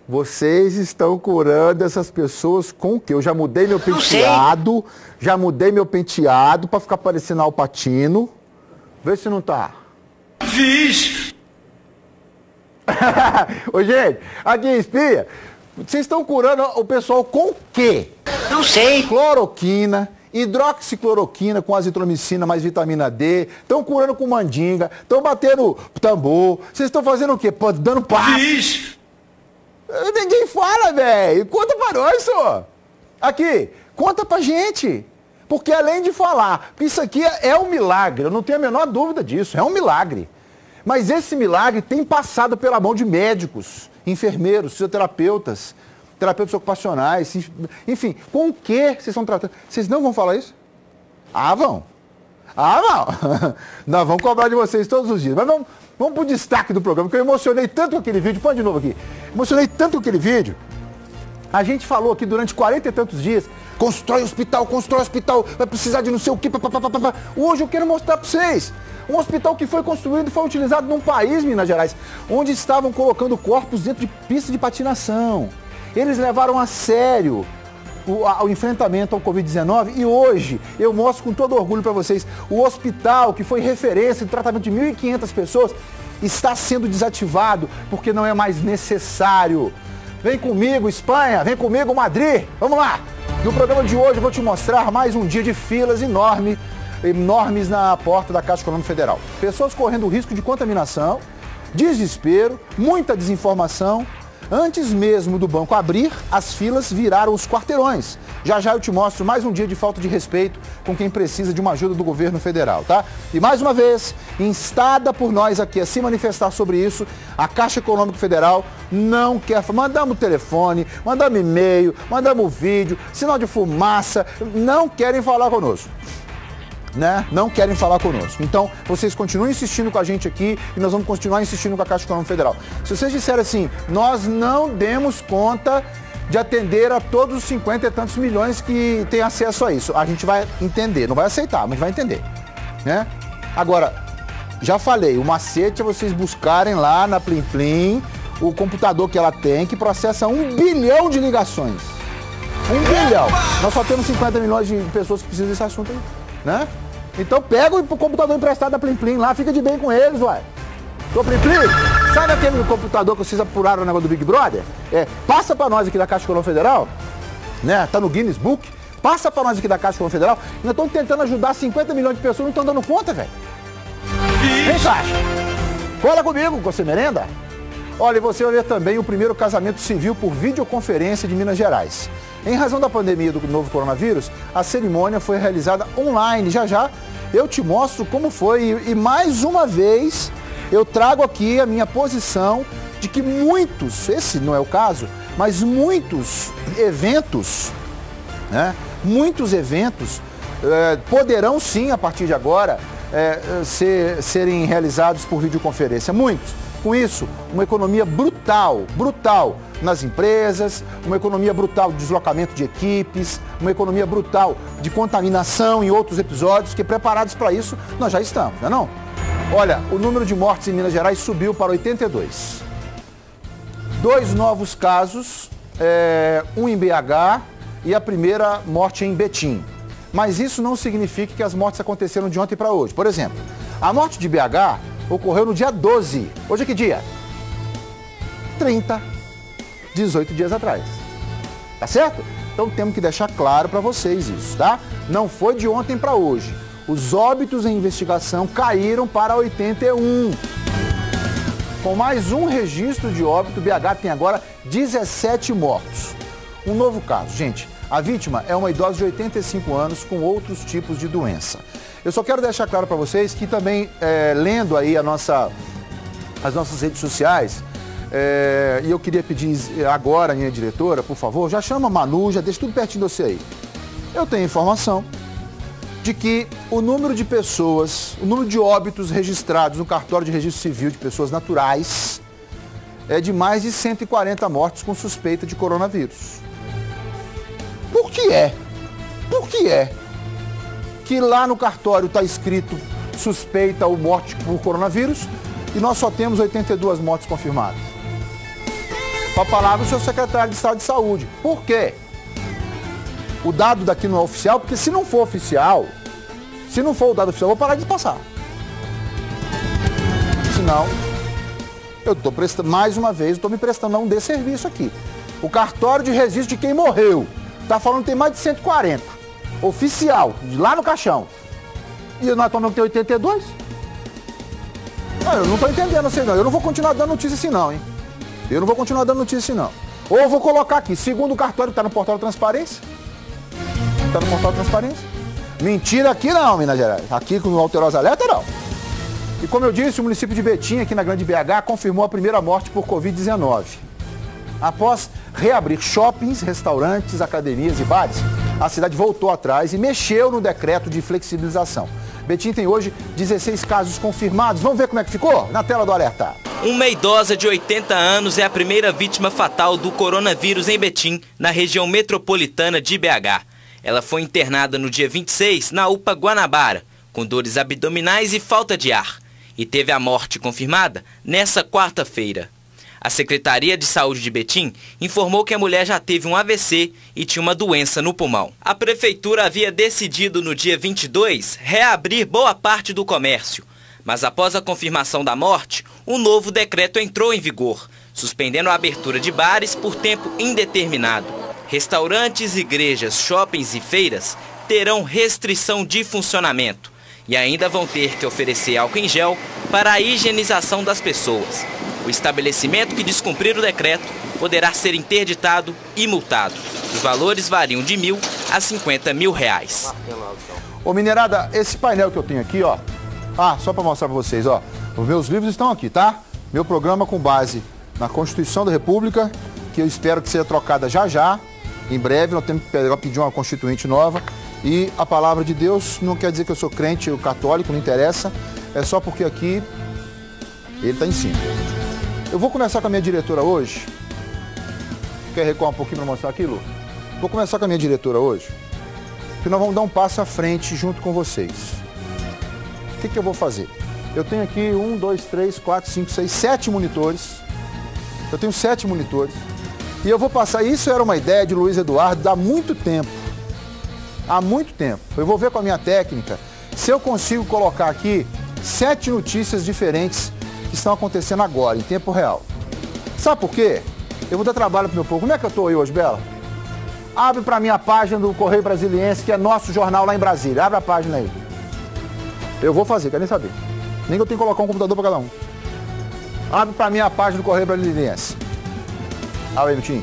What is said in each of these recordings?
Vocês estão curando essas pessoas com o quê? Eu já mudei meu penteado, pra ficar parecendo Al Pacino. Vê se não tá. Fiz! Ô, gente, aqui, espia. Vocês estão curando o pessoal com o quê? Não sei. Cloroquina, hidroxicloroquina com azitromicina mais vitamina D. Estão curando com mandinga. Estão batendo tambor. Vocês estão fazendo o quê? Dando passo. Fiz! Ninguém fala, velho. Conta pra nós, só. Aqui, conta pra gente. Porque além de falar, isso aqui é um milagre. Eu não tenho a menor dúvida disso. É um milagre. Mas esse milagre tem passado pela mão de médicos, enfermeiros, fisioterapeutas, terapeutas ocupacionais, enfim, com o que vocês estão tratando? Vocês não vão falar isso? Ah, vão. Ah, vão. Nós vamos cobrar de vocês todos os dias. Mas vamos pro destaque do programa, que eu emocionei tanto com aquele vídeo. Põe de novo aqui. Emocionei tanto com aquele vídeo. A gente falou aqui durante 40 e tantos dias, constrói hospital, vai precisar de não sei o quê. Hoje eu quero mostrar para vocês. Um hospital que foi construído e foi utilizado num país, Minas Gerais, onde estavam colocando corpos dentro de pista de patinação. Eles levaram a sério o enfrentamento ao Covid-19 e hoje eu mostro com todo orgulho para vocês, o hospital que foi referência de tratamento de 1.500 pessoas está sendo desativado porque não é mais necessário. Vem comigo, Espanha, vem comigo, Madrid, vamos lá! No programa de hoje eu vou te mostrar mais um dia de filas enormes na porta da Caixa Econômica Federal. Pessoas correndo risco de contaminação, desespero, muita desinformação. Antes mesmo do banco abrir, as filas viraram os quarteirões. Já já eu te mostro mais um dia de falta de respeito com quem precisa de uma ajuda do governo federal, tá? E mais uma vez, instada por nós aqui a se manifestar sobre isso, a Caixa Econômica Federal não quer... Mandamos telefone, mandamos e-mail, mandamos vídeo, sinal de fumaça, não querem falar conosco. Né? Não querem falar conosco. Então, vocês continuem insistindo com a gente aqui e nós vamos continuar insistindo com a Caixa Econômica Federal. Se vocês disserem assim, nós não demos conta de atender a todos os 50 e tantos milhões que têm acesso a isso, a gente vai entender, não vai aceitar, mas vai entender, né? Agora, já falei, o macete é vocês buscarem lá na Plim Plim o computador que ela tem, que processa 1 bilhão de ligações. 1 bilhão. Nós só temos 50 milhões de pessoas que precisam desse assunto aí, né? Então pega o computador emprestado da Plim Plim lá, fica de bem com eles, uai. Ô Plim Plim, sabe aquele computador que vocês apuraram o negócio do Big Brother? Passa pra nós aqui da Caixa Econômica Federal, né? Tá no Guinness Book. Passa pra nós aqui da Caixa Econômica Federal. Nós estamos tentando ajudar 50 milhões de pessoas, não estão dando conta, velho. Vem, Caixa. Cola comigo, você merenda. Olha, e você vai ver também o primeiro casamento civil por videoconferência de Minas Gerais. Em razão da pandemia do novo coronavírus, a cerimônia foi realizada online. Já já eu te mostro como foi. E mais uma vez eu trago aqui a minha posição de que muitos, esse não é o caso, mas muitos eventos, né? Muitos eventos poderão sim, a partir de agora, serem realizados por videoconferência. Muitos. Com isso, uma economia brutal nas empresas, uma economia brutal de deslocamento de equipes, uma economia brutal de contaminação em outros episódios, que preparados para isso nós já estamos, não é não? Olha, o número de mortes em Minas Gerais subiu para 82. 2 novos casos, um em BH e a primeira morte em Betim. Mas isso não significa que as mortes aconteceram de ontem para hoje. Por exemplo, a morte de BH ocorreu no dia 12. Hoje é que dia? 18 dias atrás. Tá certo? Então temos que deixar claro para vocês isso, tá? Não foi de ontem para hoje. Os óbitos em investigação caíram para 81. Com mais um registro de óbito, BH tem agora 17 mortos. Um novo caso, gente. A vítima é uma idosa de 85 anos com outros tipos de doença. Eu só quero deixar claro para vocês que também, lendo aí as nossas redes sociais, e eu queria pedir agora, minha diretora, por favor, já chama a Manu, já deixa tudo pertinho de você aí. Eu tenho informação de que o número de pessoas, o número de óbitos registrados no cartório de registro civil de pessoas naturais é de mais de 140 mortes com suspeita de coronavírus. Por que é? Por que é que lá no cartório está escrito suspeita ou morte por coronavírus e nós só temos 82 mortes confirmadas? com a palavra do seu secretário de Estado de Saúde. Por quê? O dado daqui não é oficial, porque se não for oficial, se não for o dado oficial, eu vou parar de passar. Senão, eu estou prestando, mais uma vez, estou me prestando a um desserviço aqui. O cartório de registro de quem morreu está falando que tem mais de 140. Oficial, de lá no caixão. E nós estamos tem 82? Eu não estou entendendo assim não. Eu não vou continuar dando notícia assim não, hein? Eu não vou continuar dando notícia assim não. Ou eu vou colocar aqui, segundo o cartório, está no portal da transparência. Está no portal da transparência. Mentira aqui não, Minas Gerais. Aqui com o Alterosa Alerta não. E como eu disse, o município de Betim, aqui na Grande BH, confirmou a primeira morte por Covid-19. Após reabrir shoppings, restaurantes, academias e bares, a cidade voltou atrás e mexeu no decreto de flexibilização. Betim tem hoje 16 casos confirmados. Vamos ver como é que ficou? Na tela do Alerta. Uma idosa de 80 anos é a primeira vítima fatal do coronavírus em Betim, na região metropolitana de BH. Ela foi internada no dia 26 na UPA Guanabara, com dores abdominais e falta de ar, e teve a morte confirmada nessa quarta-feira. A Secretaria de Saúde de Betim informou que a mulher já teve um AVC e tinha uma doença no pulmão. A prefeitura havia decidido no dia 22 reabrir boa parte do comércio, mas após a confirmação da morte, um novo decreto entrou em vigor, suspendendo a abertura de bares por tempo indeterminado. Restaurantes, igrejas, shoppings e feiras terão restrição de funcionamento e ainda vão ter que oferecer álcool em gel para a higienização das pessoas. O estabelecimento que descumprir o decreto poderá ser interditado e multado. Os valores variam de R$ 1.000 a R$ 50 mil. Ô minerada, esse painel que eu tenho aqui, ó. Só para mostrar para vocês, ó. Os meus livros estão aqui, tá? Meu programa com base na Constituição da República, que eu espero que seja trocada já já. Em breve, nós temos que pedir uma constituinte nova. E a palavra de Deus não quer dizer que eu sou crente ou católico, não interessa. É só porque aqui ele está em cima. Eu vou começar com a minha diretora hoje. Quer recuar um pouquinho para mostrar aquilo? Vou começar com a minha diretora hoje, porque nós vamos dar um passo à frente junto com vocês. O que eu vou fazer? Eu tenho aqui 1, 2, 3, 4, 5, 6, 7 monitores. Eu tenho 7 monitores. E eu vou passar, isso era uma ideia de Luiz Eduardo há muito tempo. Há muito tempo. Eu vou ver com a minha técnica se eu consigo colocar aqui 7 notícias diferentes que estão acontecendo agora, em tempo real. Sabe por quê? Eu vou dar trabalho pro meu povo. Como é que eu tô aí hoje, Bela? Abre pra mim a página do Correio Brasiliense, que é nosso jornal lá em Brasília. Abre a página aí. Eu vou fazer, quer nem saber. Nem que eu tenho que colocar um computador pra cada um. Abre pra mim a página do Correio Brasiliense. Abre aí, Mitinho.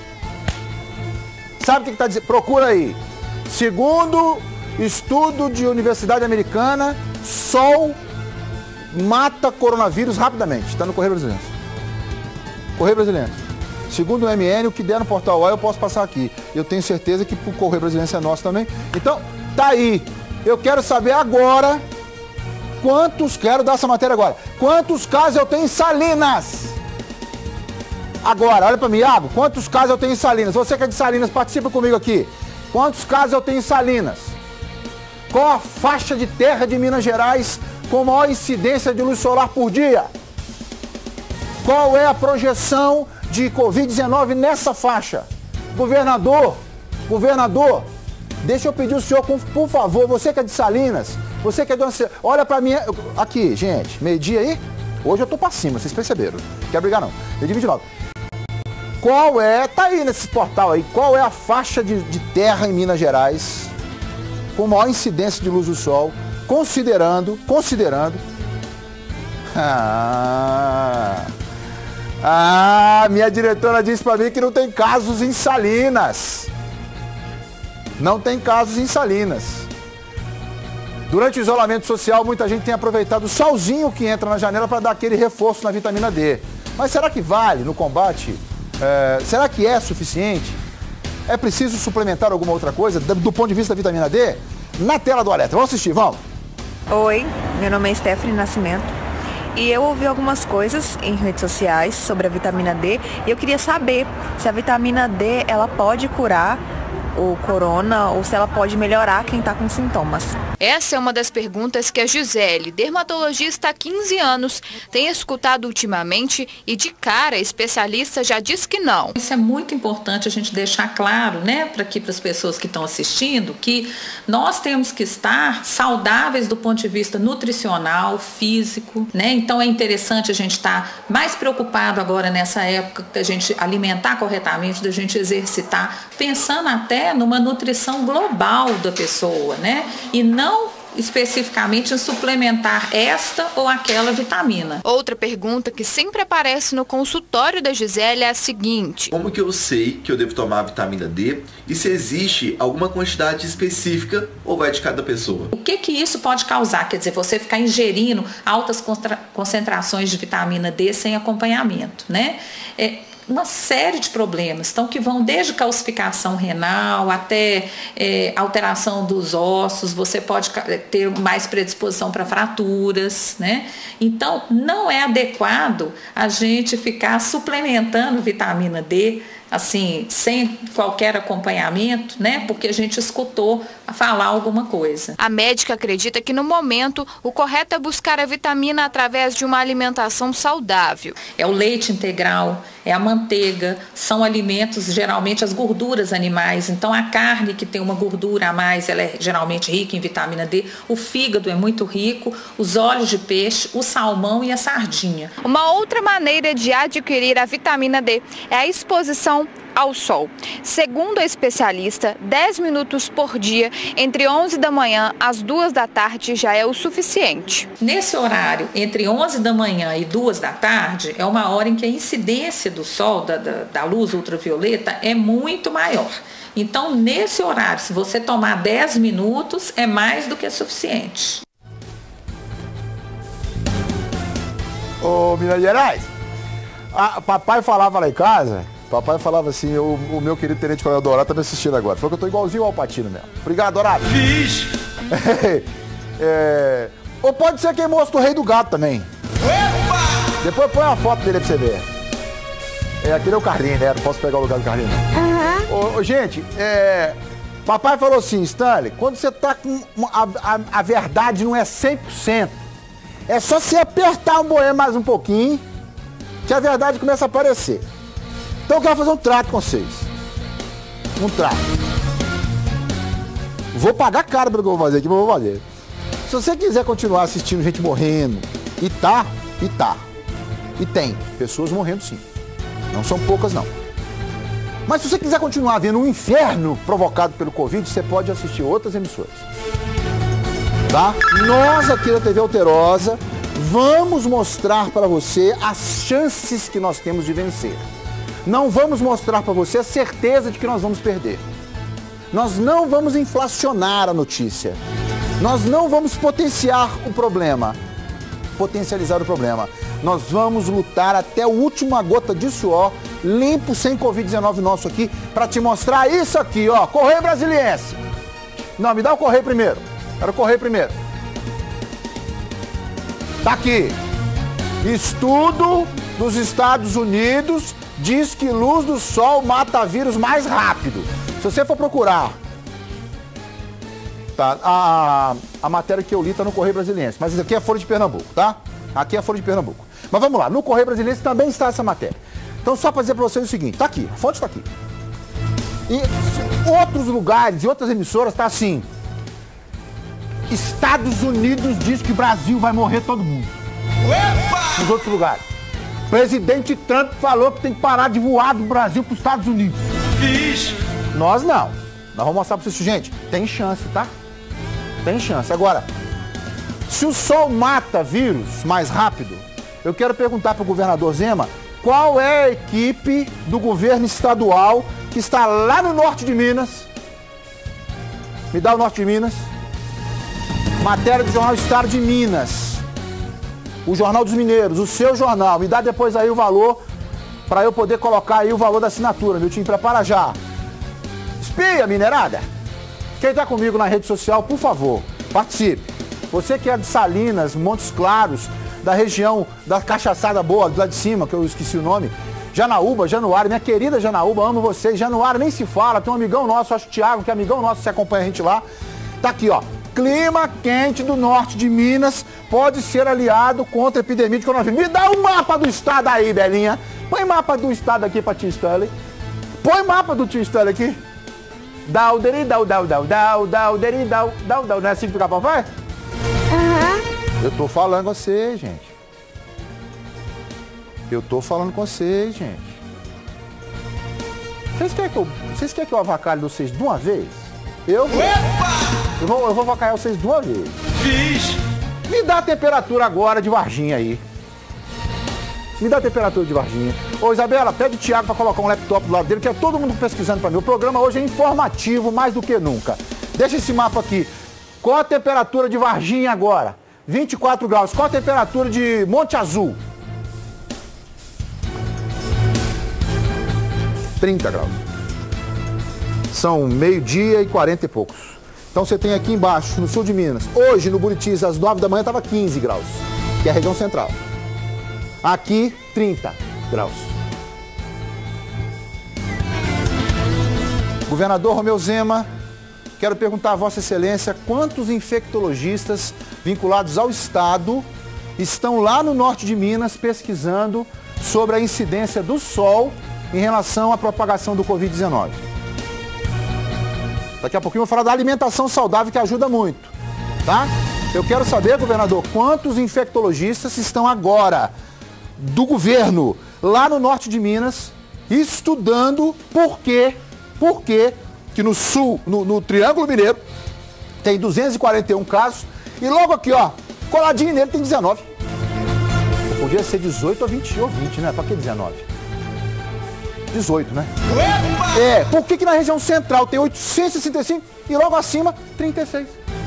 Sabe o que tá dizendo? Procura aí. Segundo estudo de Universidade Americana, sol mata coronavírus rapidamente. Está no Correio Brasiliense. Correio Brasiliense. Segundo o MN, o que der no portal A eu posso passar aqui. Eu tenho certeza que o Correio Brasiliense é nosso também. Então, tá aí. Eu quero saber agora quero dar essa matéria agora. Quantos casos eu tenho em Salinas? Agora, olha para mim, Iago. Quantos casos eu tenho em Salinas? Você que é de Salinas, participa comigo aqui. Quantos casos eu tenho em Salinas? Qual a faixa de terra de Minas Gerais com maior incidência de luz solar por dia? Qual é a projeção de Covid-19 nessa faixa? Governador, deixa eu pedir o senhor, por favor, você que é de Salinas, você que é de onde... Olha pra mim, aqui, gente, meio-dia aí, hoje eu tô pra cima, vocês perceberam, não quero brigar não, meio-dia 29. Qual é, tá aí nesse portal aí, qual é a faixa de terra em Minas Gerais com maior incidência de luz do sol, considerando, minha diretora disse para mim que não tem casos em Salinas. Não tem casos em Salinas. Durante o isolamento social, muita gente tem aproveitado o solzinho que entra na janela para dar aquele reforço na vitamina D. Mas será que vale no combate? Será que é suficiente? É preciso suplementar alguma outra coisa do ponto de vista da vitamina D? Na tela do Alerta. Vamos assistir, vamos. Oi, meu nome é Stephanie Nascimento e eu ouvi algumas coisas em redes sociais sobre a vitamina D e eu queria saber se a vitamina D ela pode curar o corona ou se ela pode melhorar quem está com sintomas. Essa é uma das perguntas que a Gisele, dermatologista há 15 anos, tem escutado ultimamente e de cara a especialista já diz que não. Isso é muito importante a gente deixar claro, né, para as pessoas que estão assistindo, que nós temos que estar saudáveis do ponto de vista nutricional, físico, né? Então é interessante a gente estar mais preocupado agora nessa época da gente alimentar corretamente, da gente exercitar, pensando até numa nutrição global da pessoa, né? E não especificamente em suplementar esta ou aquela vitamina. Outra pergunta que sempre aparece no consultório da Gisele é a seguinte: como que eu sei que eu devo tomar a vitamina D e se existe alguma quantidade específica ou vai de cada pessoa? O que isso pode causar? Quer dizer, você ficar ingerindo altas concentrações de vitamina D sem acompanhamento, né? Uma série de problemas, então, que vão desde calcificação renal até alteração dos ossos, você pode ter mais predisposição para fraturas, né? Então, não é adequado a gente ficar suplementando vitamina D, assim, sem qualquer acompanhamento, né? Porque a gente escutou falar alguma coisa. A médica acredita que no momento o correto é buscar a vitamina através de uma alimentação saudável. É o leite integral, é a manteiga, são alimentos, geralmente as gorduras animais. Então a carne que tem uma gordura a mais, ela é geralmente rica em vitamina D. O fígado é muito rico, os óleos de peixe, o salmão e a sardinha. Uma outra maneira de adquirir a vitamina D é a exposição ao sol. Segundo a especialista, 10 minutos por dia, entre 11 da manhã às 2 da tarde, já é o suficiente. Nesse horário, entre 11 da manhã e 2 da tarde, é uma hora em que a incidência do sol, da luz ultravioleta, é muito maior. Então, nesse horário, se você tomar 10 minutos, é mais do que suficiente. Ô, Minas Gerais, papai falava lá em casa, papai falava assim, o meu querido Tenente Coronel Dourado tá me assistindo agora. Falou que eu tô igualzinho ao Patino mesmo. Obrigado, Dourado. Fiz! Ou pode ser quem mostra o Rei do Gato também. Opa! Depois põe uma foto dele pra você ver. Aquele é o Carlinhos, né? Não posso pegar o lugar do Carlinhos, não. Gente, papai falou assim, Stanley, quando você tá com... A verdade não é 100%. É só você apertar o moer mais um pouquinho que a verdade começa a aparecer. Então eu quero fazer um trato com vocês. Um trato. Vou pagar caro pelo que eu vou fazer aqui, mas eu vou fazer. Se você quiser continuar assistindo gente morrendo, e tem pessoas morrendo sim. Não são poucas não. Mas se você quiser continuar vendo um inferno provocado pelo Covid, você pode assistir outras emissoras. Tá? Nós aqui da TV Alterosa vamos mostrar para você as chances que nós temos de vencer. Não vamos mostrar para você a certeza de que nós vamos perder. Nós não vamos inflacionar a notícia. Nós não vamos potencializar o problema. Nós vamos lutar até a última gota de suor, limpo, sem Covid-19 nosso aqui, para te mostrar isso aqui, ó, Correio Brasiliense. Não, me dá o Correio primeiro. Quero o Correio primeiro. Tá aqui. Estudo dos Estados Unidos diz que luz do sol mata vírus mais rápido. Se você for procurar, tá, a matéria que eu li tá no Correio Brasiliense, mas isso aqui é Folha de Pernambuco, tá? Aqui é Folha de Pernambuco. Mas vamos lá, no Correio Brasiliense também está essa matéria. Então só para dizer para vocês o seguinte, tá aqui, a fonte está aqui. E outros lugares e outras emissoras tá assim. Estados Unidos diz que o Brasil vai morrer todo mundo. Opa! Nos outros lugares. Presidente Trump falou que tem que parar de voar do Brasil para os Estados Unidos. Fiz! Nós não. Nós vamos mostrar para vocês, gente, tem chance, tá? Tem chance. Agora, se o sol mata vírus mais rápido, eu quero perguntar para o governador Zema qual é a equipe do governo estadual que está lá no norte de Minas. Me dá o norte de Minas. Matéria do jornal Estado de Minas. O Jornal dos Mineiros, o seu jornal. Me dá depois aí o valor para eu poder colocar aí o valor da assinatura. Meu time prepara já. Espia, minerada. Quem está comigo na rede social, por favor, participe. Você que é de Salinas, Montes Claros, da região da Cachaçada Boa, lá de cima, que eu esqueci o nome. Janaúba, Januário, minha querida Janaúba, amo vocês. Januário nem se fala, tem um amigão nosso, acho que o Thiago, que é amigão nosso, você acompanha a gente lá. Tá aqui, ó. clima quente do norte de Minas pode ser aliado contra a epidemia de coronavírus. Me dá o mapa do estado aí, Belinha. Põe mapa do estado aqui pra Tio Stanley. Põe mapa do Tio Stanley aqui. Dau-deri, dau-dau-dau-dau-deri, dau-dau-dau. Não é assim que o Capão faz? Eu tô falando com você, gente. Eu tô falando com vocês, gente. Vocês querem que eu avacalhe vocês de uma vez? Eu vou avacalhar vocês de uma vez. Fiz. Me dá a temperatura agora de Varginha aí. Me dá a temperatura de Varginha. Ô, Isabela, pede o Thiago pra colocar um laptop do lado dele, que é todo mundo pesquisando pra mim. O programa hoje é informativo mais do que nunca. Deixa esse mapa aqui. Qual a temperatura de Varginha agora? 24 graus. Qual a temperatura de Monte Azul? 30 graus. São meio-dia e 40 e poucos. Então você tem aqui embaixo, no sul de Minas, hoje no Buritis, às 9 da manhã, estava 15 graus, que é a região central. Aqui, 30 graus. Governador Romeu Zema, quero perguntar a Vossa Excelência quantos infectologistas vinculados ao Estado estão lá no norte de Minas pesquisando sobre a incidência do sol em relação à propagação do Covid-19. Daqui a pouquinho eu vou falar da alimentação saudável, que ajuda muito, tá? Eu quero saber, governador, quantos infectologistas estão agora do governo lá no norte de Minas estudando por que no sul, no Triângulo Mineiro, tem 241 casos e logo aqui, ó, coladinho nele tem 19. Podia ser 18 ou 20, né? Pra que 19? 18, né? Por que na região central tem 865 e logo acima 36?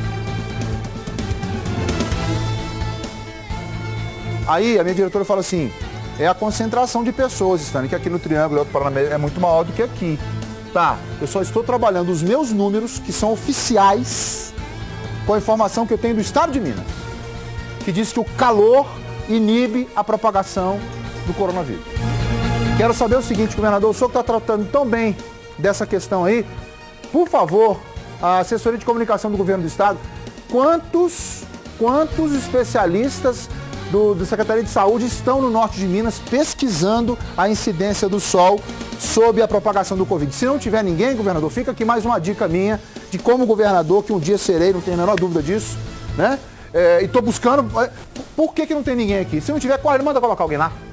Aí a minha diretora fala assim, é a concentração de pessoas, Stanley, que aqui no Triângulo e Alto Paraná é muito maior do que aqui. Tá, eu só estou trabalhando os meus números, que são oficiais, com a informação que eu tenho do estado de Minas, que diz que o calor inibe a propagação do coronavírus. Quero saber o seguinte, governador, o senhor que está tratando tão bem dessa questão aí, por favor, a assessoria de comunicação do governo do estado, quantos especialistas do Secretaria de Saúde estão no norte de Minas pesquisando a incidência do sol sobre a propagação do Covid? Se não tiver ninguém, governador, fica aqui mais uma dica minha de como governador, que um dia serei, não tenho a menor dúvida disso, né? E estou buscando, por que não tem ninguém aqui? Se não tiver, manda colocar alguém lá.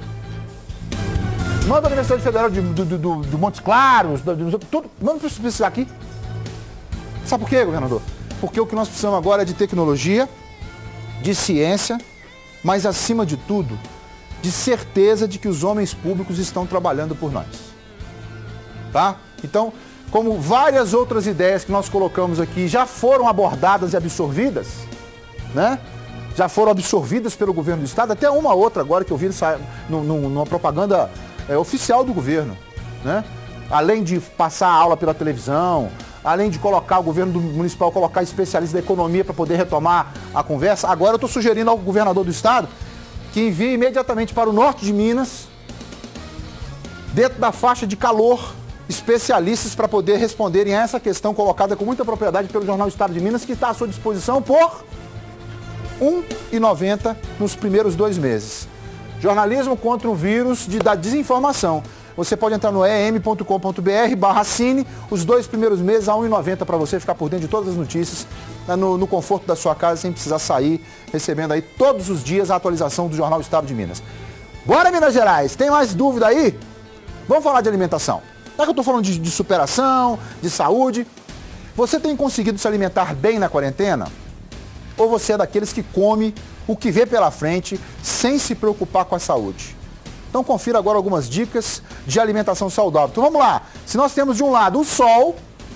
Manda a Universidade Federal do Montes Claros, tudo, manda precisar aqui. Sabe por quê, governador? Porque o que nós precisamos agora é de tecnologia, de ciência, mas acima de tudo, de certeza de que os homens públicos estão trabalhando por nós. Tá? Então, como várias outras ideias que nós colocamos aqui já foram abordadas e absorvidas, né? Já foram absorvidas pelo governo do estado, até uma outra agora que eu vi numa propaganda oficial do governo, né? Além de passar a aula pela televisão, além de colocar o governo municipal, colocar especialistas da economia para poder retomar a conversa, agora eu estou sugerindo ao governador do estado que envie imediatamente para o norte de Minas, dentro da faixa de calor, especialistas para poder responderem a essa questão colocada com muita propriedade pelo Jornal Estado de Minas, que está à sua disposição por R$ 1,90 nos primeiros 2 meses. Jornalismo contra o vírus da desinformação. Você pode entrar no em.com.br/cine, os 2 primeiros meses a R$ 1,90 para você ficar por dentro de todas as notícias, no conforto da sua casa, sem precisar sair, recebendo aí todos os dias a atualização do Jornal Estado de Minas. Bora, Minas Gerais! Tem mais dúvida aí? Vamos falar de alimentação. Já que eu estou falando de superação, de saúde, você tem conseguido se alimentar bem na quarentena? Ou você é daqueles que come o que vê pela frente, sem se preocupar com a saúde? Então confira agora algumas dicas de alimentação saudável. Então vamos lá. Se nós temos de um lado o sol,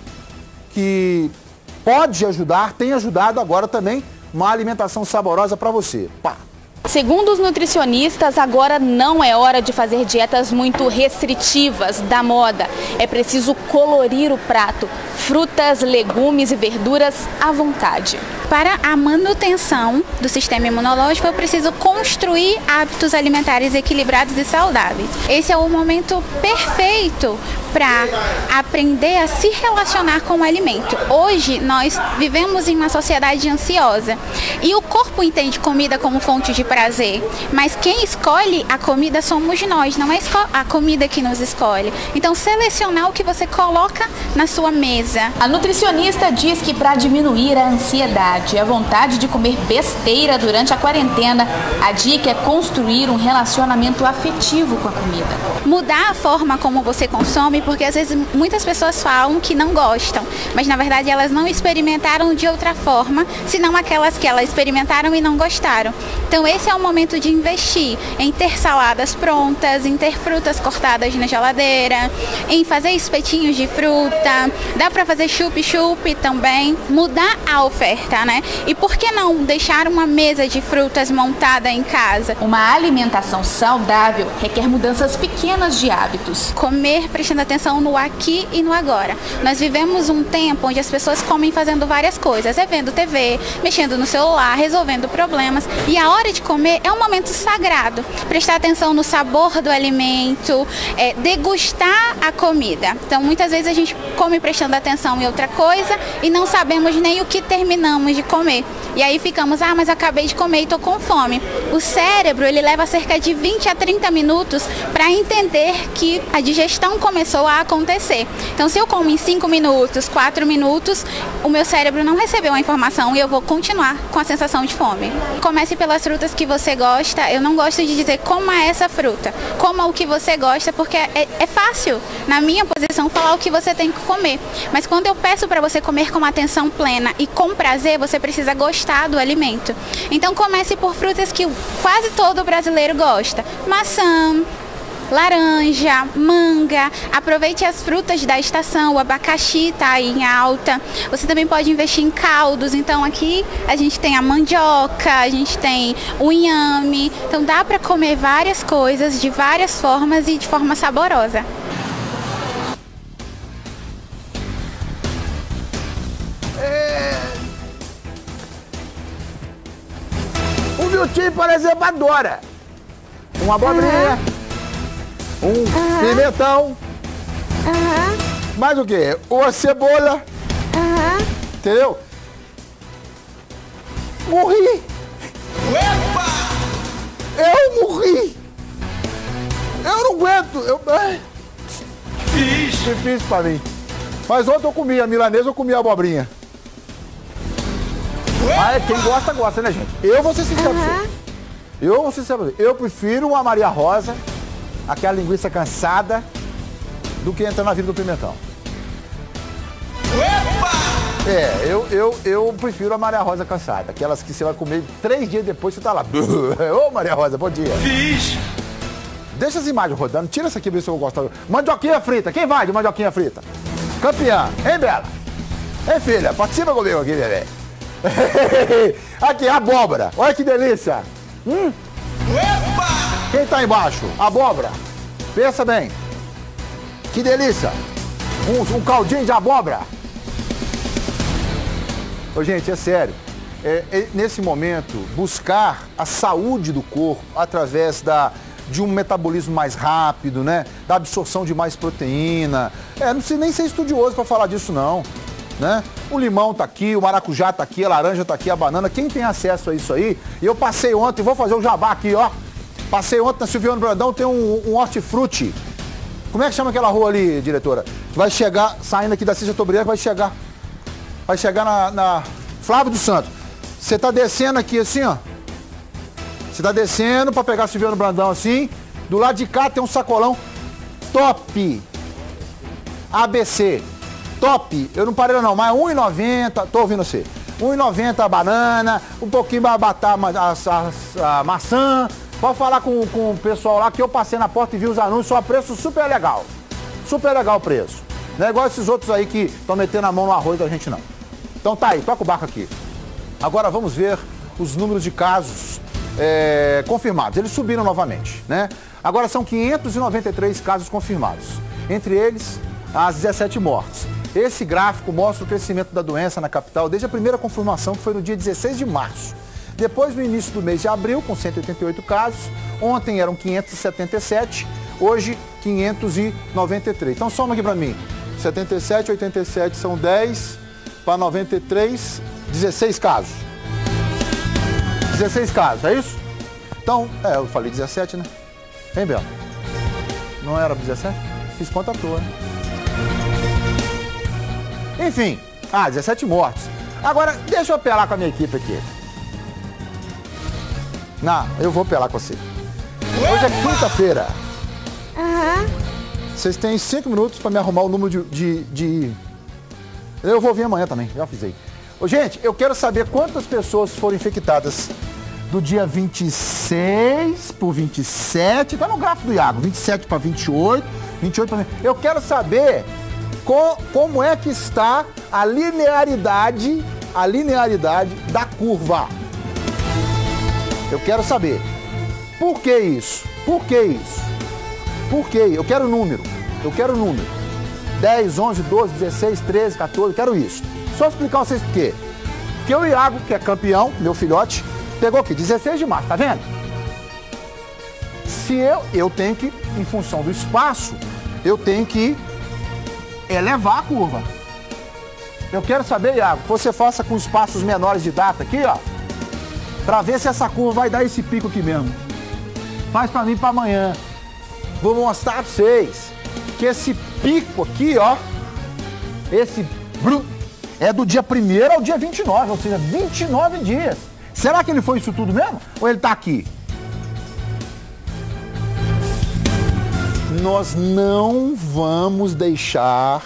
que pode ajudar, tem ajudado agora também, uma alimentação saborosa para você. Pá. Segundo os nutricionistas, agora não é hora de fazer dietas muito restritivas da moda. É preciso colorir o prato. Frutas, legumes e verduras à vontade. Para a manutenção do sistema imunológico, eu preciso construir hábitos alimentares equilibrados e saudáveis. Esse é o momento perfeito para aprender a se relacionar com o alimento. Hoje nós vivemos em uma sociedade ansiosa e o corpo entende comida como fonte de prazer, mas quem escolhe a comida somos nós, não é a comida que nos escolhe. Então selecionar o que você coloca na sua mesa. A nutricionista diz que para diminuir a ansiedade e a vontade de comer besteira durante a quarentena, a dica é construir um relacionamento afetivo com a comida. Mudar a forma como você consome, porque às vezes muitas pessoas falam que não gostam, mas na verdade elas não experimentaram de outra forma, senão aquelas que elas experimentaram e não gostaram. Então esse é o momento de investir em ter saladas prontas, em ter frutas cortadas na geladeira, em fazer espetinhos de fruta, dá para fazer chup-chup também, mudar a oferta, né? E por que não deixar uma mesa de frutas montada em casa? Uma alimentação saudável requer mudanças pequenas de hábitos. Comer prestando atenção no aqui e no agora. Nós vivemos um tempo onde as pessoas comem fazendo várias coisas, vendo TV, mexendo no celular, resolvendo problemas, e a hora de comer é um momento sagrado. Prestar atenção no sabor do alimento, degustar a comida. Então muitas vezes a gente come prestando atenção em outra coisa e não sabemos nem o que terminamos de comer. E aí ficamos, mas eu acabei de comer e estou com fome. O cérebro, ele leva cerca de 20 a 30 minutos para entender que a digestão começou a acontecer. Então se eu como em 5 minutos, 4 minutos, o meu cérebro não recebeu a informação e eu vou continuar com a sensação de fome. Comece pelas frutas que você gosta. Eu não gosto de dizer coma essa fruta, coma o que você gosta, porque é fácil, na minha posição, falar o que você tem que comer. Mas quando eu peço para você comer com atenção plena e com prazer, você precisa gostar do alimento. Então comece por frutas que quase todo brasileiro gosta. Maçã, laranja, manga, aproveite as frutas da estação, o abacaxi está aí em alta. Você também pode investir em caldos, então aqui a gente tem a mandioca, a gente tem o inhame, então dá para comer várias coisas de várias formas e de forma saborosa. O Miltinho, por exemplo, adora uma abobrinha, um pimentão, mais o quê? Uma cebola, entendeu? Morri! Epa! Eu morri! Eu não aguento! Difícil pra mim. Mas ontem eu comi a milanesa, eu comi a abobrinha. Mas quem gosta, gosta, né, gente? Eu vou ser sincero pra você. Eu vou ser sincero pra você. Eu prefiro uma Maria Rosa, aquela linguiça cansada, do que entrar na vida do pimentão. Eu prefiro a Maria Rosa cansada. Aquelas que você vai comer 3 dias depois, você tá lá. Ô, Maria Rosa, bom dia. Deixa as imagens rodando. Tira essa aqui, ver se eu gosto. Mandioquinha frita. Quem vai de mandioquinha frita? Campeã. Hein, Bela? Hein, filha? Participa comigo aqui, bebê. Aqui, abóbora. Olha que delícia. Quem tá embaixo? Abóbora. Pensa bem. Que delícia. Um caldinho de abóbora. Ô, gente, é sério. Nesse momento, buscar a saúde do corpo através de um metabolismo mais rápido, né? Da absorção de mais proteína. Não precisa nem ser estudioso para falar disso, não. Né? O limão tá aqui, o maracujá tá aqui, a laranja tá aqui, a banana. Quem tem acesso a isso aí? E eu passei ontem, vou fazer o jabá aqui, ó. Passei ontem na Silviano Brandão, tem um hortifruti. Como é que chama aquela rua ali, diretora? Vai chegar, saindo aqui da Cícero Chateaubriand, vai chegar na Flávio dos Santos. Você tá descendo aqui assim, ó. Você tá descendo pra pegar Silviano Brandão assim. Do lado de cá tem um sacolão top. ABC. Top. Eu não parei não, mas R$1,90. Tô ouvindo você. R$1,90 a banana, um pouquinho vai batar a maçã. Pode falar com o pessoal lá que eu passei na porta e vi os anúncios a preço super legal. Super legal o preço. Não é igual esses outros aí que estão metendo a mão no arroz da gente, não. Então tá aí, toca o barco aqui. Agora vamos ver os números de casos confirmados. Eles subiram novamente, né? Agora são 593 casos confirmados. Entre eles, as 17 mortes. Esse gráfico mostra o crescimento da doença na capital desde a primeira confirmação, que foi no dia 16 de março. Depois, no início do mês de abril, com 188 casos. Ontem eram 577. Hoje, 593. Então, soma aqui para mim. 77, 87 são 10 para 93, 16 casos. 16 casos, é isso? Então, eu falei 17, né? Hein, Bela? Não era 17? Fiz conta à toa, né? Enfim, 17 mortes. Agora, deixa eu apelar com a minha equipe aqui. Não, eu vou apelar com você. Hoje é quinta-feira. Vocês têm 5 minutos para me arrumar o número de... Eu vou vir amanhã também, já fiz aí. Gente, eu quero saber quantas pessoas foram infectadas do dia 26 por 27, tá no gráfico do Iago, 27 para 28, 28 para... Eu quero saber como é que está a linearidade da curva. Eu quero saber. Por que isso? Por que isso? Por quê? Eu quero número. 10, 11, 12, 16, 13, 14, eu quero isso. Só explicar a vocês por quê. Porque o Iago, que é campeão, meu filhote, pegou aqui, 16 de março, tá vendo? Se eu tenho que, em função do espaço, eu tenho que elevar a curva. Eu quero saber, Iago, que você faça com espaços menores de data aqui, ó, pra ver se essa curva vai dar esse pico aqui mesmo. Faz pra mim pra amanhã. Vou mostrar pra vocês que esse pico aqui, ó, esse é do dia 1º ao dia 29, ou seja, 29 dias. Será que ele foi isso tudo mesmo? Ou ele tá aqui? Nós não vamos deixar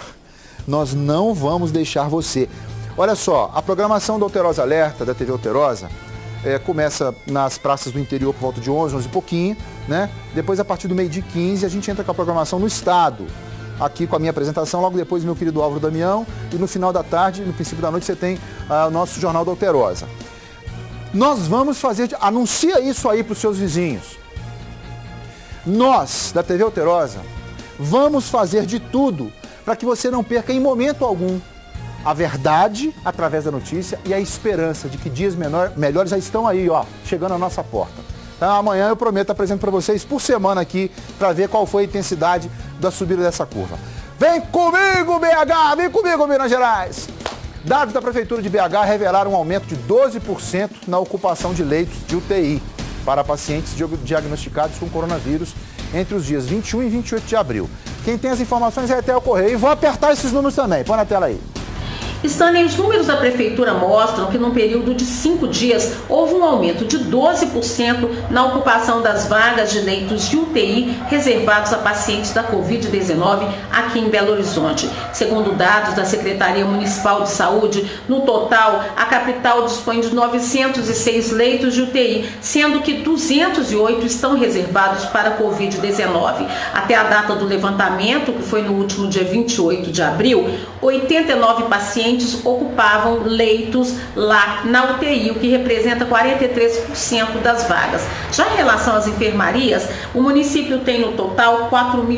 você. Olha só, a programação do Alterosa Alerta, da TV Alterosa, começa nas praças do interior por volta de 11 e pouquinho, né? Depois, a partir do meio-dia 15, a gente entra com a programação no estado. Aqui com a minha apresentação, logo depois meu querido Álvaro Damião, e no final da tarde, no princípio da noite, você tem o nosso Jornal da Alterosa. Nós vamos fazer, anuncia isso aí para os seus vizinhos. Nós, da TV Alterosa, vamos fazer de tudo para que você não perca em momento algum a verdade através da notícia e a esperança de que dias melhores já estão aí, ó, chegando à nossa porta. Então, amanhã eu prometo apresentar para vocês por semana aqui para ver qual foi a intensidade da subida dessa curva. Vem comigo, BH! Vem comigo, Minas Gerais! Dados da Prefeitura de BH revelaram um aumento de 12% na ocupação de leitos de UTI para pacientes diagnosticados com coronavírus entre os dias 21 e 28 de abril. Quem tem as informações é até o Correio. E vou apertar esses números também. Põe na tela aí. Stanley, os números da Prefeitura mostram que num período de 5 dias houve um aumento de 12% na ocupação das vagas de leitos de UTI reservados a pacientes da Covid-19 aqui em Belo Horizonte. Segundo dados da Secretaria Municipal de Saúde, no total, a capital dispõe de 906 leitos de UTI, sendo que 208 estão reservados para a Covid-19. Até a data do levantamento, que foi no último dia 28 de abril, 89 pacientes ocupavam leitos lá na UTI, o que representa 43% das vagas. Já em relação às enfermarias, o município tem no total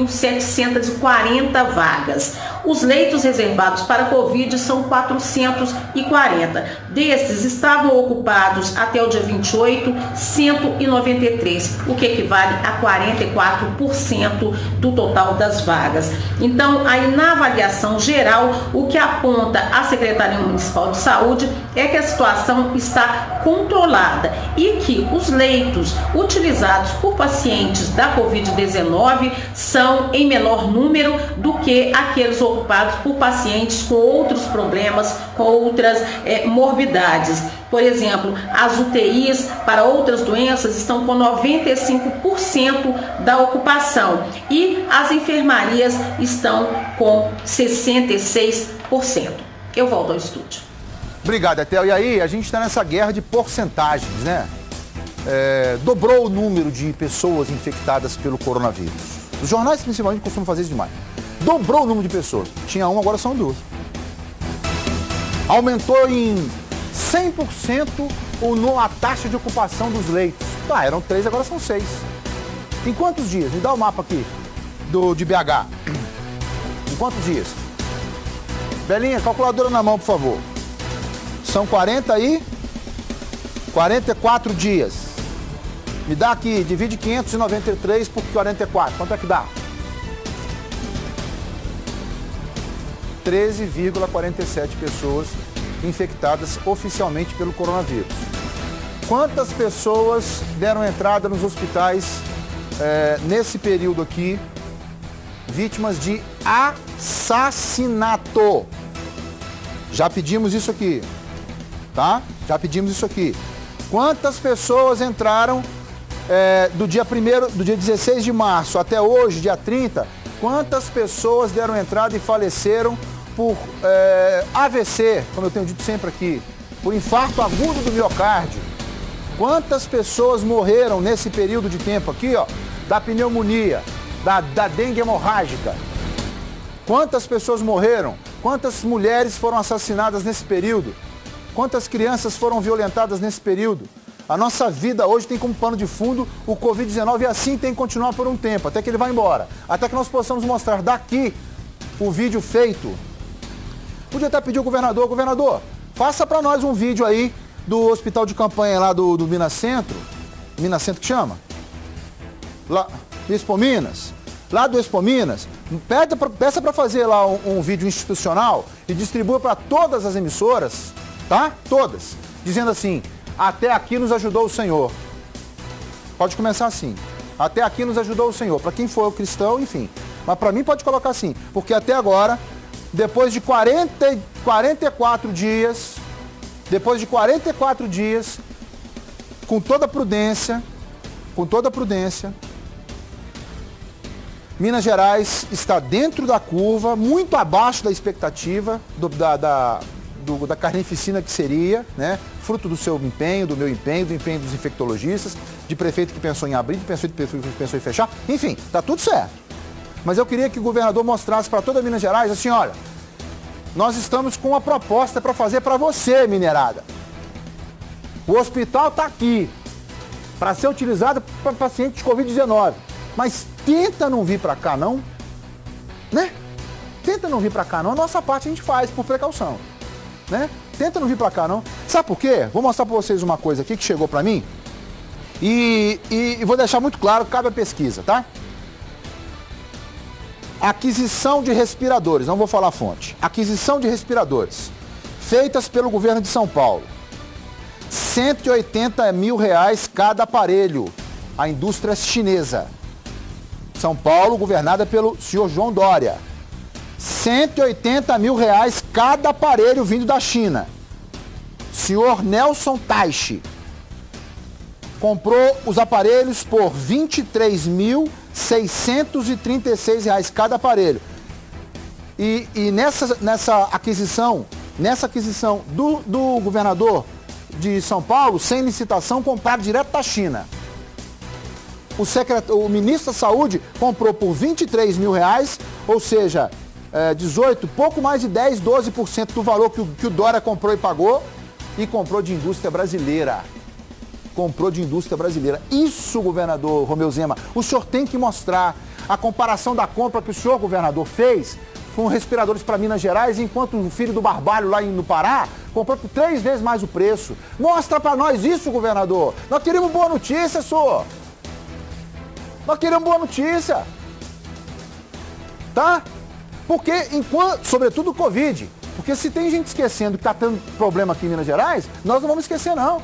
4.740 vagas. Os leitos reservados para Covid são 440. Desses estavam ocupados até o dia 28, 193, o que equivale a 44% do total das vagas. Então, aí na avaliação geral, o que aponta a Secretaria Municipal de Saúde é que a situação está controlada e que os leitos utilizados por pacientes da Covid-19 são em menor número do que aqueles ocupados por pacientes com outros problemas, com outras morbidades. Por exemplo, as UTIs para outras doenças estão com 95% da ocupação e as enfermarias estão com 66%. Eu volto ao estúdio. Obrigado, Etel. E aí, a gente está nessa guerra de porcentagens, né? Dobrou o número de pessoas infectadas pelo coronavírus. Os jornais, principalmente, costumam fazer isso demais. Dobrou o número de pessoas. Tinha 1, agora são 2. Aumentou em 100% a taxa de ocupação dos leitos. Eram 3, agora são 6. Em quantos dias? Me dá o mapa aqui de BH. Em quantos dias? Belinha, calculadora na mão, por favor. São 44 dias. Me dá aqui, divide 593 por 44. Quanto é que dá? 13,47 pessoas infectadas oficialmente pelo coronavírus. Quantas pessoas deram entrada nos hospitais nesse período aqui, vítimas de assassinato? Já pedimos isso aqui, tá? Já pedimos isso aqui. Quantas pessoas entraram do dia 16 de março até hoje, dia 30, quantas pessoas deram entrada e faleceram por AVC, como eu tenho dito sempre aqui, por infarto agudo do miocárdio? Quantas pessoas morreram nesse período de tempo aqui, ó, da pneumonia, da dengue hemorrágica? Quantas pessoas morreram? Quantas mulheres foram assassinadas nesse período? Quantas crianças foram violentadas nesse período? A nossa vida hoje tem como pano de fundo o Covid-19 e assim tem que continuar por um tempo, até que ele vá embora. Até que nós possamos mostrar daqui o vídeo feito. Podia até pedir ao governador, faça para nós um vídeo aí do hospital de campanha lá do Minas Centro. Minas Centro que chama? Lá, Expo Minas. Lá do Expo Minas, peça para fazer lá um vídeo institucional e distribua para todas as emissoras, tá? Todas. Dizendo assim, até aqui nos ajudou o Senhor. Pode começar assim. Até aqui nos ajudou o Senhor. Para quem for cristão, enfim. Mas para mim pode colocar assim. Porque até agora, depois de 44 dias, com toda prudência, Minas Gerais está dentro da curva, muito abaixo da expectativa da carnificina que seria, né? Fruto do seu empenho, do meu empenho, do empenho dos infectologistas, de prefeito que pensou em abrir, de prefeito que pensou em fechar. Enfim, tá tudo certo. Mas eu queria que o governador mostrasse para toda Minas Gerais assim, olha, nós estamos com uma proposta para fazer para você, minerada. O hospital está aqui para ser utilizado para pacientes de Covid-19. Mas tenta não vir para cá, não. Né? Tenta não vir para cá, não. A nossa parte a gente faz por precaução. Né? Tenta não vir para cá, não. Sabe por quê? Vou mostrar para vocês uma coisa aqui que chegou para mim. E vou deixar muito claro, cabe a pesquisa, tá? Aquisição de respiradores, não vou falar a fonte. Aquisição de respiradores, feitas pelo governo de São Paulo. R$180 mil cada aparelho. A indústria chinesa. São Paulo, governada pelo senhor João Dória. R$180 mil cada aparelho vindo da China. Senhor Nelson Taishi comprou os aparelhos por R$23.636 cada aparelho. E nessa aquisição do governador de São Paulo, sem licitação, comprado direto da China. O ministro da Saúde comprou por R$23 mil, ou seja, 18, pouco mais de 10, 12% do valor que o Dória comprou e pagou, e comprou de indústria brasileira. Isso, governador Romeu Zema, o senhor tem que mostrar a comparação da compra que o senhor, governador, fez com respiradores para Minas Gerais, enquanto o filho do Barbalho lá no Pará comprou por 3 vezes mais o preço. Mostra para nós isso, governador. Nós queremos boa notícia, senhor. Nós queremos boa notícia. Tá? Porque, sobretudo o Covid, porque se tem gente esquecendo que está tendo problema aqui em Minas Gerais, nós não vamos esquecer, não.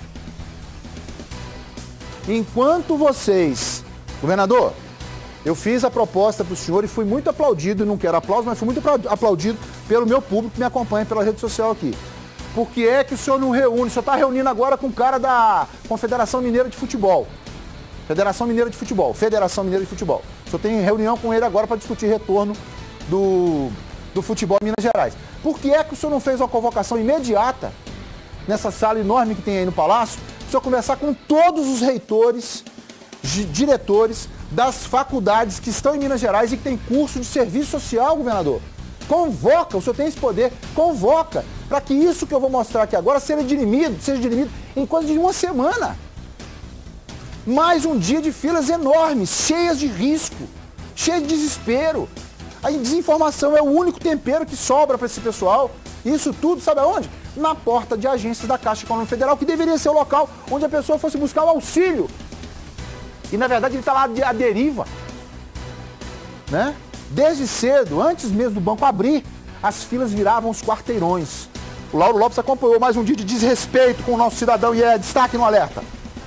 Enquanto vocês... Governador, eu fiz a proposta para o senhor e fui muito aplaudido, não quero aplauso, mas fui muito aplaudido pelo meu público que me acompanha pela rede social aqui. Por que é que o senhor não reúne? O senhor está reunindo agora com o cara da Confederação Mineira de Futebol. Federação Mineira de Futebol. O senhor tem reunião com ele agora para discutir retorno do futebol em Minas Gerais. Por que é que o senhor não fez uma convocação imediata nessa sala enorme que tem aí no Palácio? O senhor conversar com todos os reitores, diretores das faculdades que estão em Minas Gerais e que tem curso de serviço social, governador. Convoca, o senhor tem esse poder, convoca, para que isso que eu vou mostrar aqui agora seja dirimido em coisa de uma semana. Mais um dia de filas enormes, cheias de risco, cheias de desespero. A desinformação é o único tempero que sobra para esse pessoal. Isso tudo, sabe aonde? Na porta de agências da Caixa Econômica Federal, que deveria ser o local onde a pessoa fosse buscar o auxílio E na verdade ele está lá à deriva. Né? Desde cedo, antes mesmo do banco abrir, as filas viravam os quarteirões. O Lauro Lopes acompanhou mais um dia de desrespeito com o nosso cidadão e é destaque no alerta.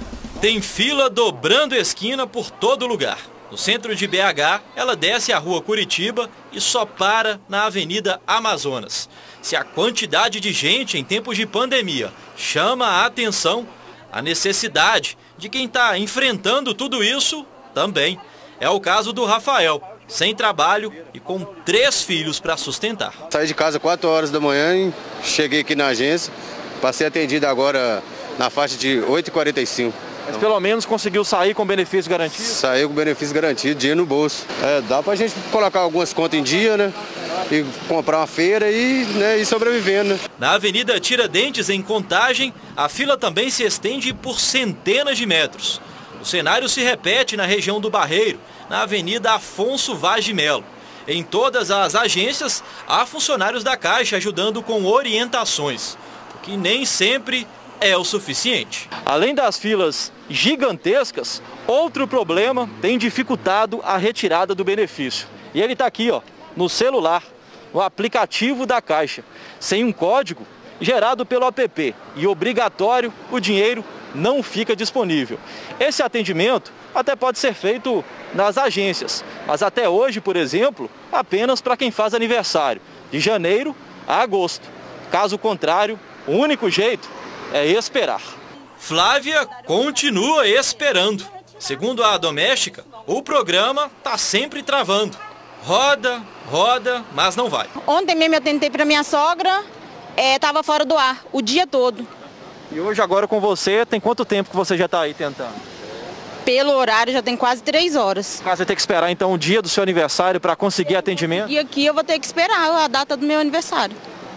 Tem fila dobrando esquina por todo lugar. No centro de BH, ela desce a rua Curitiba e só para na Avenida Amazonas. Se a quantidade de gente em tempos de pandemia chama a atenção, a necessidade de quem está enfrentando tudo isso também. É o caso do Rafael, sem trabalho e com 3 filhos para sustentar. Saí de casa 4 horas da manhã e cheguei aqui na agência. Passei atendido agora na faixa de 8h45. Mas pelo menos conseguiu sair com benefício garantido? Saiu com benefício garantido, dinheiro no bolso. Dá pra gente colocar algumas contas em dia, né? E comprar uma feira e ir sobrevivendo. Né? Na Avenida Tiradentes, em Contagem, a fila também se estende por centenas de metros. O cenário se repete na região do Barreiro, na Avenida Afonso Vaz de Melo. Em todas as agências, há funcionários da Caixa ajudando com orientações, o que nem sempre é o suficiente. Além das filas gigantescas, outro problema tem dificultado a retirada do benefício. E ele está aqui, ó, no celular, no aplicativo da Caixa, sem um código gerado pelo app e obrigatório, o dinheiro não fica disponível. Esse atendimento até pode ser feito nas agências, mas até hoje, por exemplo, apenas para quem faz aniversário, de janeiro a agosto. Caso contrário, o único jeito é esperar. Flávia continua esperando. Segundo a doméstica, o programa está sempre travando. Roda, roda, mas não vai. Ontem mesmo eu tentei para minha sogra, estava fora do ar o dia todo. E hoje agora com você, tem quanto tempo que você já está aí tentando? Pelo horário já tem quase 3 horas. Você vai ter que esperar então o dia do seu aniversário para conseguir atendimento? E aqui eu vou ter que esperar a data do meu aniversário.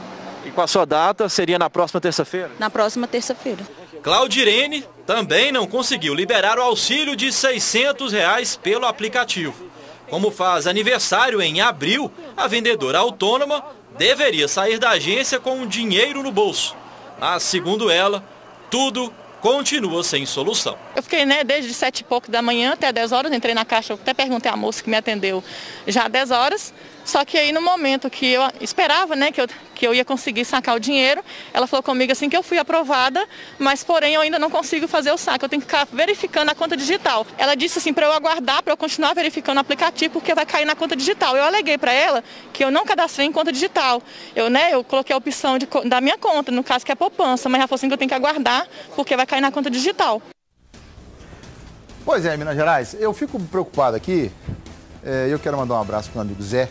E com a sua data seria na próxima terça-feira? Na próxima terça-feira. Claudirene também não conseguiu liberar o auxílio de R$ 600 pelo aplicativo. Como faz aniversário em abril, a vendedora autônoma deveria sair da agência com dinheiro no bolso. Mas, segundo ela, tudo continua sem solução. Eu fiquei desde 7 e pouco da manhã até 10 horas, entrei na caixa, eu até perguntei à moça que me atendeu já às 10 horas, só que aí no momento que eu esperava que eu ia conseguir sacar o dinheiro, ela falou comigo assim que eu fui aprovada, mas porém eu ainda não consigo fazer o saque, eu tenho que ficar verificando a conta digital. Ela disse assim para eu aguardar, para eu continuar verificando o aplicativo, porque vai cair na conta digital. Eu aleguei para ela que eu não cadastrei em conta digital. Eu coloquei a opção da minha conta, no caso que é poupança, mas ela falou assim que eu tenho que aguardar, porque vai cair na conta digital. Pois é, Minas Gerais, eu fico preocupado aqui, eu quero mandar um abraço para o meu amigo Zé.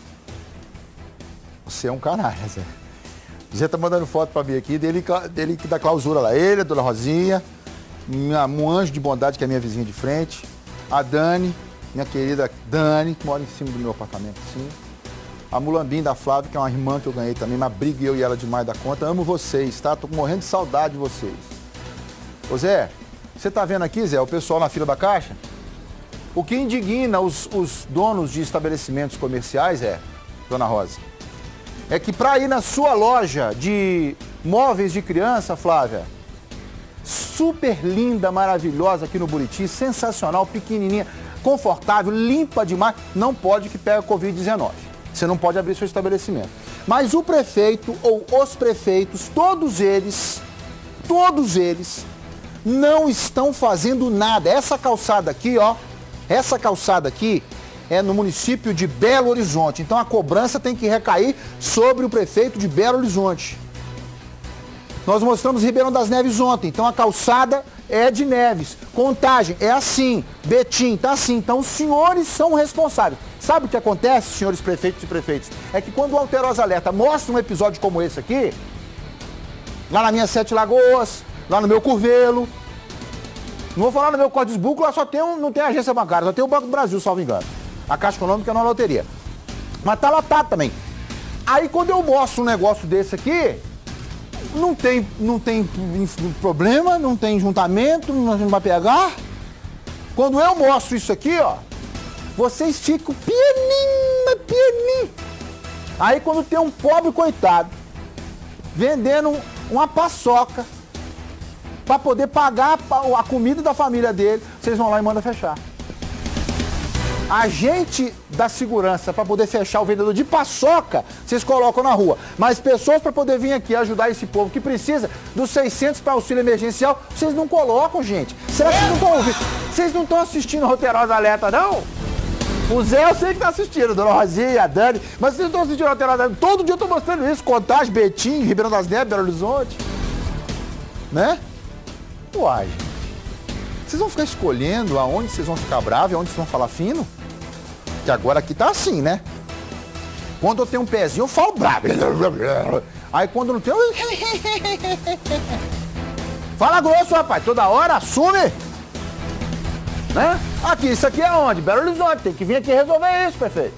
Você é um canalha, Zé. O Zé tá mandando foto para mim aqui, dele da clausura lá. Ele, a Dona Rosinha, um anjo de bondade que é minha vizinha de frente, a Dani, minha querida Dani, que mora em cima do meu apartamento, sim. A Mulambim da Flávia, que é uma irmã que eu ganhei também, mas briga eu e ela demais da conta. Amo vocês, tá? Tô morrendo de saudade de vocês. Ô Zé, você tá vendo aqui, Zé, o pessoal na fila da Caixa? O que indigna os donos de estabelecimentos comerciais Dona Rosa, é que para ir na sua loja de móveis de criança, Flávia, super linda, maravilhosa aqui no Buriti, sensacional, pequenininha, confortável, limpa demais, não pode que pega Covid-19. Você não pode abrir seu estabelecimento. Mas o prefeito ou os prefeitos, todos eles não estão fazendo nada. Essa calçada aqui, ó, é no município de Belo Horizonte. Então a cobrança tem que recair sobre o prefeito de Belo Horizonte. Nós mostramos Ribeirão das Neves ontem. Então a calçada é de Neves. Contagem é assim. Betim tá assim. Então os senhores são responsáveis. Sabe o que acontece, senhores prefeitos e prefeitas? É que quando o Alterosa Alerta mostra um episódio como esse aqui, lá na minha Sete Lagoas, lá no meu Curvelo, não vou falar no meu Código de Buco, lá não tem agência bancária, só tem o Banco do Brasil, salvo engano. A Caixa Econômica não é loteria. Mas tá lotado também. Aí quando eu mostro um negócio desse aqui, não tem problema, não tem juntamento, não vai pegar. Quando eu mostro isso aqui, ó, vocês ficam pianinho. Aí quando tem um pobre coitado vendendo uma paçoca para poder pagar a comida da família dele, vocês vão lá e mandam fechar. Agente da segurança para poder fechar o vendedor de paçoca, vocês colocam na rua. Mas pessoas para poder vir aqui ajudar esse povo que precisa dos 600 para auxílio emergencial, vocês não colocam, gente. Será que vocês não estão ouvindo? Vocês não estão assistindo o Roterosa Alerta, não? O Zé eu sei que tá assistindo, Dona Rosinha, a Dani, mas vocês não estão assistindo o Roterosa Alerta. Todo dia eu tô mostrando isso. Contagem, Betim, Ribeirão das Neves, Belo Horizonte. Né? Uai, gente. Vocês vão ficar escolhendo aonde vocês vão ficar bravos e aonde vocês vão falar fino? Que agora aqui tá assim, né? Quando eu tenho um pezinho, eu falo bravo. Aí quando não tenho... Fala grosso, rapaz. Toda hora, assume. Né? Aqui, isso aqui é onde? Belo Horizonte. Tem que vir aqui resolver isso, prefeito.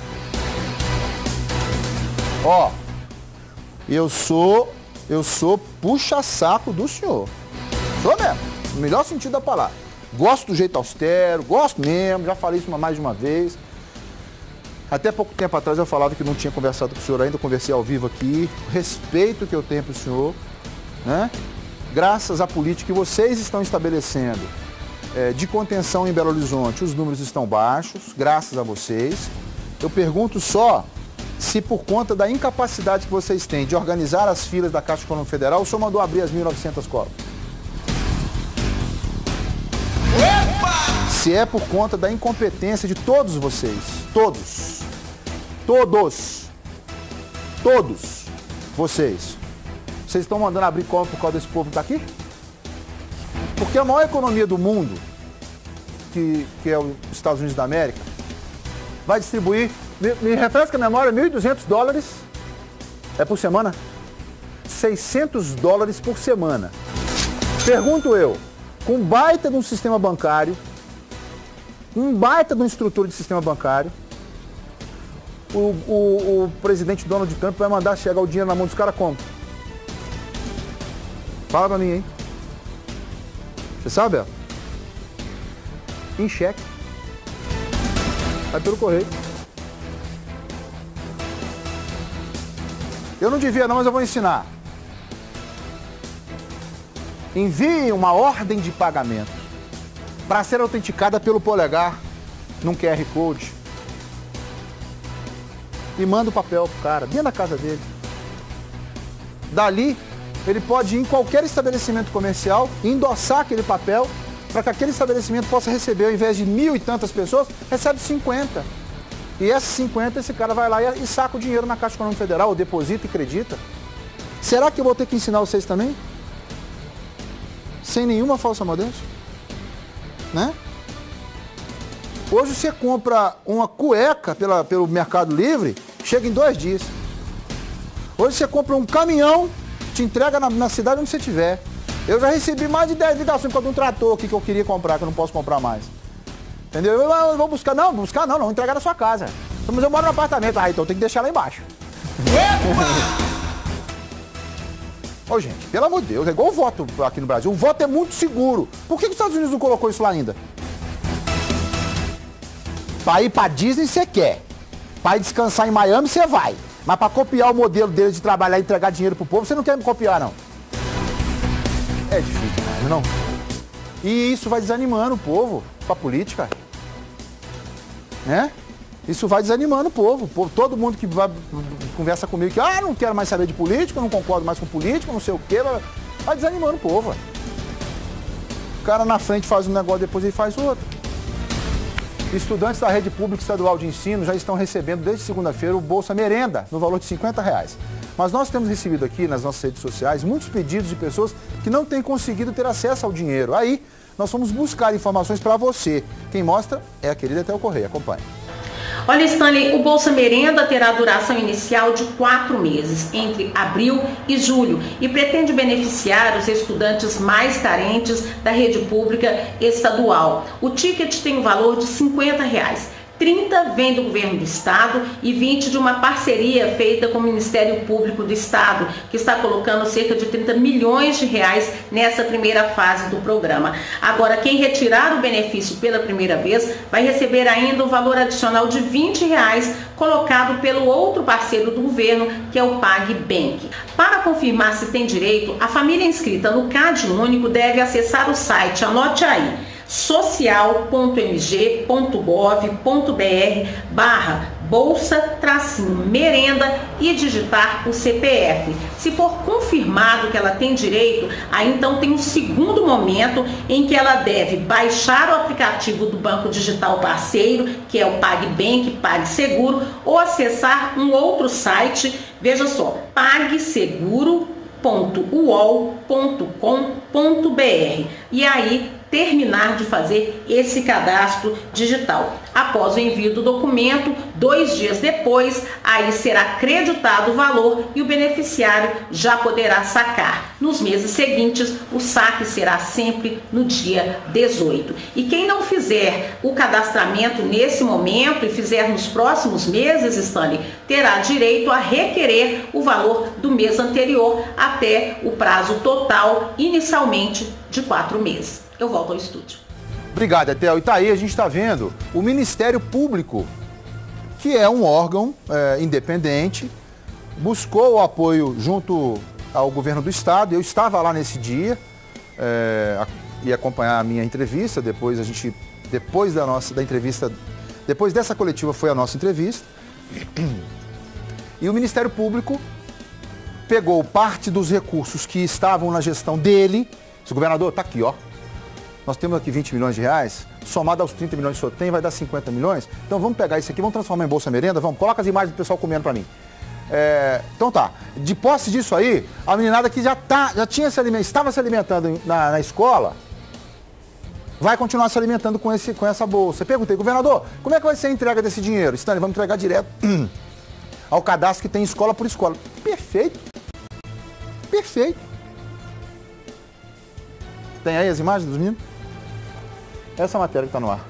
Ó, eu sou puxa-saco do senhor. Sou mesmo, no melhor sentido da palavra. Gosto do jeito austero, gosto mesmo, já falei isso mais de uma vez. Até pouco tempo atrás eu falava que não tinha conversado com o senhor ainda, eu conversei ao vivo aqui. O respeito que eu tenho para o senhor, né? Graças à política que vocês estão estabelecendo de contenção em Belo Horizonte, os números estão baixos, graças a vocês. Eu pergunto só se por conta da incapacidade que vocês têm de organizar as filas da Caixa Econômica Federal, o senhor mandou abrir as 1.900 colas. Se é por conta da incompetência de todos vocês, todos vocês estão mandando abrir cola por causa desse povo que tá aqui? Porque a maior economia do mundo, que é os Estados Unidos da América, vai distribuir, me refresca a memória, $1.200 por semana? $600 por semana. Pergunto eu, com um baita de um sistema bancário, um baita de uma estrutura de sistema bancário, o presidente Donald Trump vai mandar chegar o dinheiro na mão dos caras como? Fala pra mim, hein? Você sabe, ó? Em cheque. Vai pelo correio. Eu não devia não, mas eu vou ensinar. Envie uma ordem de pagamento para ser autenticada pelo polegar num QR Code e manda o papel pro cara, dentro da casa dele. Dali, ele pode ir em qualquer estabelecimento comercial, endossar aquele papel para que aquele estabelecimento possa receber, ao invés de 1.000 e tantas pessoas, recebe 50. E essas 50, esse cara vai lá e saca o dinheiro na Caixa Econômica Federal, ou deposita e acredita. Será que eu vou ter que ensinar vocês também? Sem nenhuma falsa modéstia? Né? Hoje você compra uma cueca pelo Mercado Livre, chega em 2 dias. Hoje você compra um caminhão, te entrega na cidade onde você estiver. Eu já recebi mais de 10 ligações por causa de um trator aqui que eu queria comprar, que eu não posso comprar mais. Entendeu? Eu vou buscar, não, entregar na sua casa. Mas eu moro no apartamento, então tem que deixar lá embaixo. Ô, gente, pelo amor de Deus, é igual o voto aqui no Brasil. O voto é muito seguro. Por que os Estados Unidos não colocou isso lá ainda? Pra ir pra Disney você quer. Pra ir descansar em Miami você vai. Mas pra copiar o modelo dele de trabalhar e entregar dinheiro pro povo, você não quer me copiar, não. É difícil demais, não? E isso vai desanimando o povo pra política. Né? Isso vai desanimando o povo. Todo mundo que conversa comigo que não quero mais saber de política, não concordo mais com política, não sei o quê, vai desanimando o povo. O cara na frente faz um negócio, depois ele faz outro. Estudantes da rede pública estadual de ensino já estão recebendo desde segunda-feira o Bolsa Merenda, no valor de R$50. Mas nós temos recebido aqui nas nossas redes sociais muitos pedidos de pessoas que não têm conseguido ter acesso ao dinheiro. Aí, nós fomos buscar informações para você. Quem mostra é a querida Etel Correia. Acompanhe. Olha, Stanley, o Bolsa Merenda terá duração inicial de 4 meses, entre abril e julho, e pretende beneficiar os estudantes mais carentes da rede pública estadual. O ticket tem um valor de R$50. 30 vem do governo do estado e 20 de uma parceria feita com o Ministério Público do Estado, que está colocando cerca de R$30 milhões nessa primeira fase do programa. Agora, quem retirar o benefício pela primeira vez vai receber ainda um valor adicional de R$20 colocado pelo outro parceiro do governo, que é o PagBank. Para confirmar se tem direito, a família inscrita no CadÚnico deve acessar o site, anote aí, social.mg.gov.br/bolsa-merenda e digitar o CPF. Se for confirmado que ela tem direito, aí então tem um segundo momento em que ela deve baixar o aplicativo do banco digital parceiro, que é o PagBank, PagSeguro, ou acessar um outro site, veja só, pagseguro.uol.com.br, e aí terminar de fazer esse cadastro digital. Após o envio do documento, 2 dias depois, aí será creditado o valor e o beneficiário já poderá sacar. Nos meses seguintes, o saque será sempre no dia 18. E quem não fizer o cadastramento nesse momento e fizer nos próximos meses, Stanley, terá direito a requerer o valor do mês anterior até o prazo total, inicialmente de 4 meses. Eu volto ao estúdio. Obrigado, Etel. E tá aí, a gente está vendo o Ministério Público, que é um órgão independente, buscou o apoio junto ao governo do estado. Eu estava lá nesse dia e acompanhar a minha entrevista. Depois dessa coletiva foi a nossa entrevista. E o Ministério Público pegou parte dos recursos que estavam na gestão dele. O governador está aqui, ó. Nós temos aqui 20 milhões de reais, somado aos 30 milhões que o senhor tem, vai dar 50 milhões. Então vamos pegar isso aqui, vamos transformar em Bolsa Merenda, vamos, coloca as imagens do pessoal comendo para mim. Então tá, de posse disso aí, a meninada que estava se alimentando na escola, vai continuar se alimentando com essa bolsa. Eu perguntei, governador, como é que vai ser a entrega desse dinheiro? Stanley, vamos entregar direto ao cadastro que tem escola por escola. Perfeito. Perfeito. Tem aí as imagens dos meninos? Essa matéria que tá no ar.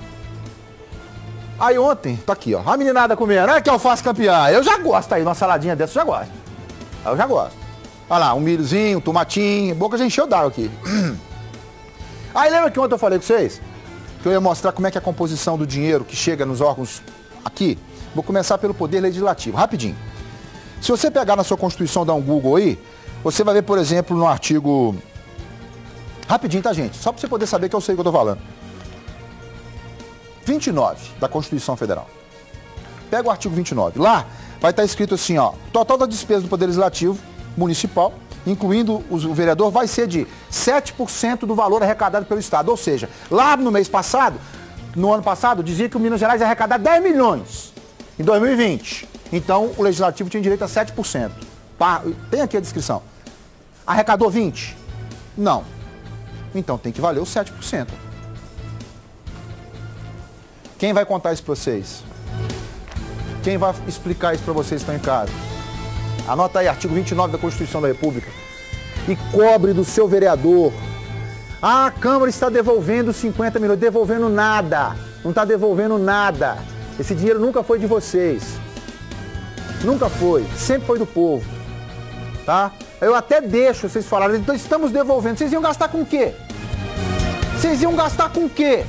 Aí ontem, tá aqui, ó. A meninada comendo. Olha que alface campeã. Eu já gosto aí, uma saladinha dessa, eu já gosto. Eu já gosto. Olha lá, um milhozinho, um tomatinho. Boca já encheu d'água aqui. Aí lembra que ontem eu falei com vocês? Que eu ia mostrar como é que é a composição do dinheiro que chega nos órgãos aqui. Vou começar pelo Poder Legislativo, rapidinho. Se você pegar na sua Constituição, dar um Google aí, você vai ver, por exemplo, no artigo... Rapidinho, tá, gente? Só para você poder saber que eu sei o que eu tô falando. 29 da Constituição Federal. Pega o artigo 29. Lá vai estar escrito assim, ó. Total da despesa do Poder Legislativo Municipal, incluindo o vereador, vai ser de 7% do valor arrecadado pelo Estado. Ou seja, lá no ano passado, dizia que o Minas Gerais ia arrecadar 10 milhões em 2020. Então, o Legislativo tinha direito a 7%. Tem aqui a descrição. Arrecadou 20? Não. Então tem que valer os 7%. Quem vai contar isso para vocês? Quem vai explicar isso para vocês que estão em casa? Anota aí, artigo 29 da Constituição da República. E cobre do seu vereador. A Câmara está devolvendo 50 milhões. Devolvendo nada. Não está devolvendo nada. Esse dinheiro nunca foi de vocês. Nunca foi. Sempre foi do povo. Tá? Eu até deixo vocês falarem, então estamos devolvendo. Vocês iam gastar com o quê? Vocês iam gastar com o quê?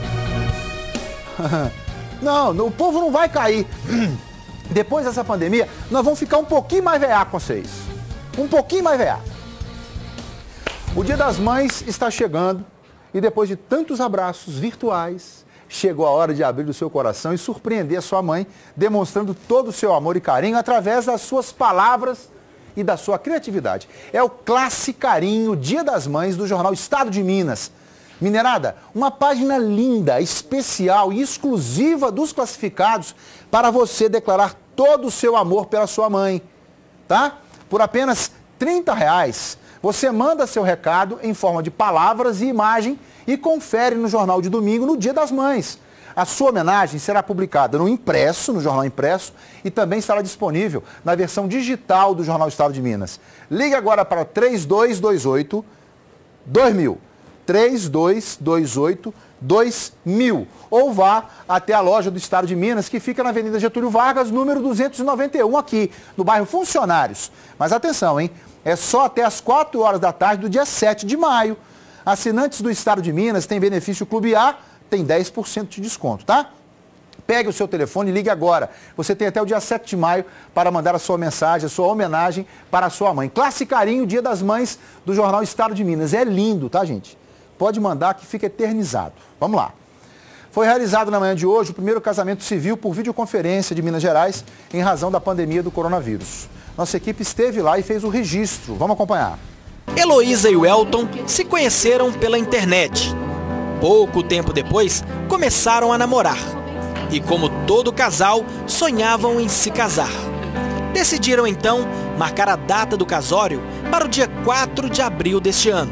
Não, o povo não vai cair. Depois dessa pandemia, nós vamos ficar um pouquinho mais veaco com vocês. Um pouquinho mais veaco. O Dia das Mães está chegando e depois de tantos abraços virtuais, chegou a hora de abrir o seu coração e surpreender a sua mãe, demonstrando todo o seu amor e carinho através das suas palavras e da sua criatividade. É o Classicarinho Dia das Mães do jornal Estado de Minas. Minerada, uma página linda, especial e exclusiva dos classificados para você declarar todo o seu amor pela sua mãe, tá? Por apenas R$30, você manda seu recado em forma de palavras e imagem e confere no jornal de domingo no Dia das Mães. A sua homenagem será publicada no jornal impresso, e também estará disponível na versão digital do Jornal Estado de Minas. Ligue agora para 3228 2000. 3228 2000. Ou vá até a loja do Estado de Minas, que fica na Avenida Getúlio Vargas, número 291, aqui, no bairro Funcionários. Mas atenção, hein? É só até as 4 horas da tarde do dia 7 de maio. Assinantes do Estado de Minas têm benefício Clube A, tem 10% de desconto, tá? Pegue o seu telefone e ligue agora. Você tem até o dia 7 de maio para mandar a sua mensagem, a sua homenagem para a sua mãe. Classicarinho, Dia das Mães, do jornal Estado de Minas. É lindo, tá, gente? pode mandar que fica eternizado. Vamos lá. Foi realizado na manhã de hoje o primeiro casamento civil por videoconferência de Minas Gerais em razão da pandemia do coronavírus. Nossa equipe esteve lá e fez o registro. Vamos acompanhar. Heloísa e Welton se conheceram pela internet. Pouco tempo depois, começaram a namorar. E como todo casal, sonhavam em se casar. Decidiram então marcar a data do casório para o dia 4 de abril deste ano.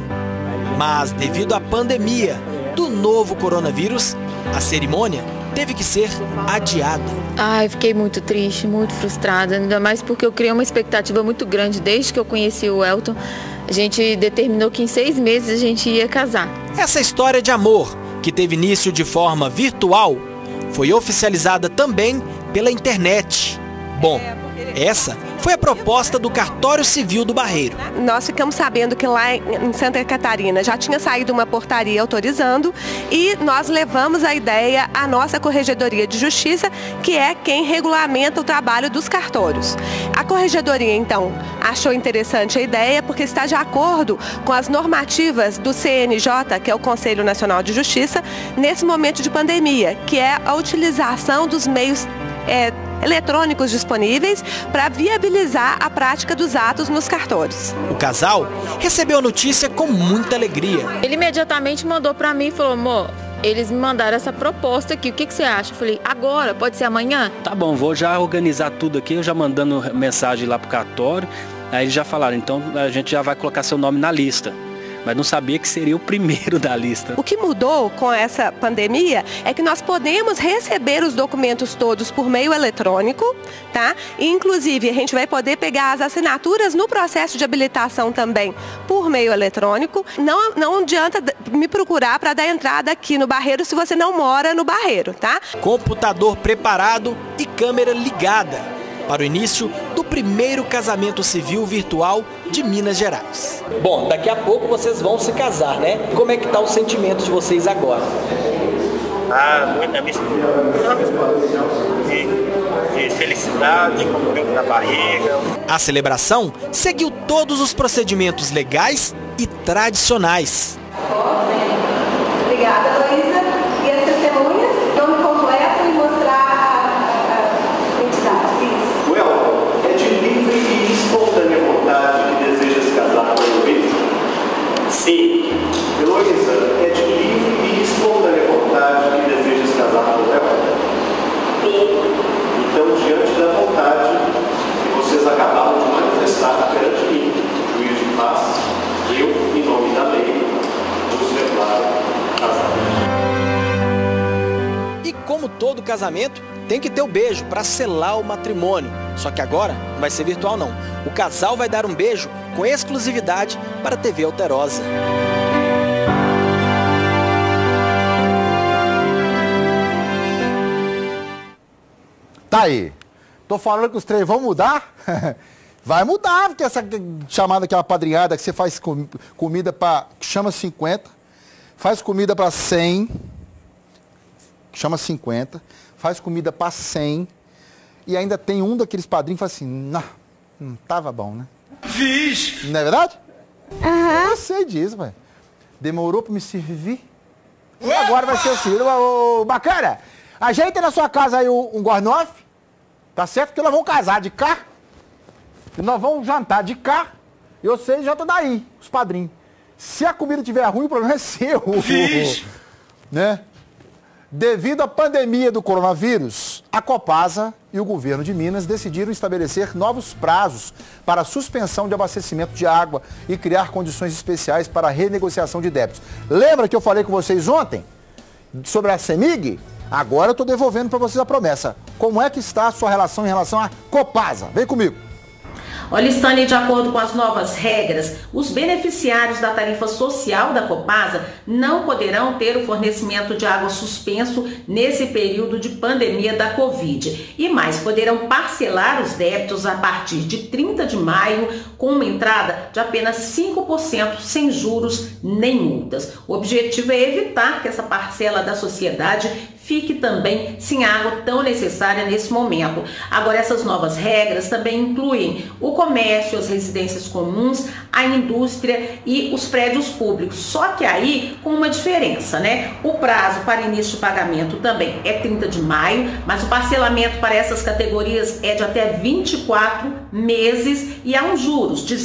Mas devido à pandemia do novo coronavírus, a cerimônia teve que ser adiada. Ai, fiquei muito triste, muito frustrada, ainda mais porque eu criei uma expectativa muito grande desde que eu conheci o Welton. A gente determinou que em 6 meses a gente ia casar. Essa história de amor, que teve início de forma virtual, foi oficializada também pela internet. Bom, essa foi a proposta do Cartório Civil do Barreiro. Nós ficamos sabendo que lá em Santa Catarina já tinha saído uma portaria autorizando e nós levamos a ideia à nossa Corregedoria de Justiça, que é quem regulamenta o trabalho dos cartórios. A Corregedoria, então, achou interessante a ideia porque está de acordo com as normativas do CNJ, que é o Conselho Nacional de Justiça, nesse momento de pandemia, que é a utilização dos meios eletrônicos disponíveis para viabilizar a prática dos atos nos cartórios. O casal recebeu a notícia com muita alegria. Ele imediatamente mandou para mim e falou: amor, eles me mandaram essa proposta aqui, o que você acha? Eu falei: agora, pode ser amanhã? Tá bom, vou já organizar tudo aqui, eu já mandando mensagem lá pro cartório. Aí eles já falaram: então a gente já vai colocar seu nome na lista. Mas não sabia que seria o primeiro da lista. O que mudou com essa pandemia é que nós podemos receber os documentos todos por meio eletrônico, tá? E, inclusive, a gente vai poder pegar as assinaturas no processo de habilitação também por meio eletrônico. Não adianta me procurar para dar entrada aqui no Barreiro se você não mora no Barreiro, tá? Computador preparado e câmera ligada para o início do primeiro casamento civil virtual de Minas Gerais. Bom, daqui a pouco vocês vão se casar, né? Como é que tá o sentimento de vocês agora? Muita mistura de felicidade, com o frio na barriga. A celebração seguiu todos os procedimentos legais e tradicionais. Obrigada, Heloísa. E as testemunhas? Nome completo e mostrar a identidade. É de livre e espontânea vontade que deseja se casar com a Heloísa? Sim. Heloísa, é de livre e espontânea vontade que deseja se casar com o Léo? Sim. Então, diante da vontade que vocês acabaram de manifestar perante mim, juiz de paz, eu, em nome da lei, vos declaro casado. E como todo casamento, tem que ter o beijo para selar o matrimônio. Só que agora não vai ser virtual não. O casal vai dar um beijo com exclusividade para a TV Alterosa. Tá aí. Tô falando que os três vão mudar? Vai mudar, porque essa chamada aquela padrinhada que você faz comida para, que chama 50, faz comida para 100, que chama 50, faz comida para 100, e ainda tem um daqueles padrinhos que fala assim: não tava bom, né? Fiz! Não é verdade? Eu sei disso, velho. Demorou para me servir? E agora vai ser assim: ô, bacana, ajeita na sua casa aí um guarnofe, tá certo? Porque nós vamos casar de cá, e nós vamos jantar de cá, e vocês jantam daí, os padrinhos. Se a comida estiver ruim, o problema é seu. Fiz! Né? Devido à pandemia do coronavírus, a Copasa e o governo de Minas decidiram estabelecer novos prazos para a suspensão de abastecimento de água e criar condições especiais para a renegociação de débitos. Lembra que eu falei com vocês ontem sobre a CEMIG? Agora eu estou devolvendo para vocês a promessa. Como é que está a sua relação em relação à Copasa? Vem comigo. Olha, Stanley, de acordo com as novas regras, os beneficiários da tarifa social da Copasa não poderão ter o fornecimento de água suspenso nesse período de pandemia da Covid. E mais, poderão parcelar os débitos a partir de 30 de maio com uma entrada de apenas 5% sem juros nem multas. O objetivo é evitar que essa parcela da sociedade fique também sem a água tão necessária nesse momento. Agora, essas novas regras também incluem o comércio, as residências comuns, a indústria e os prédios públicos. Só que aí com uma diferença, né? O prazo para início de pagamento também é 30 de maio, mas o parcelamento para essas categorias é de até 24 meses e há uns juros de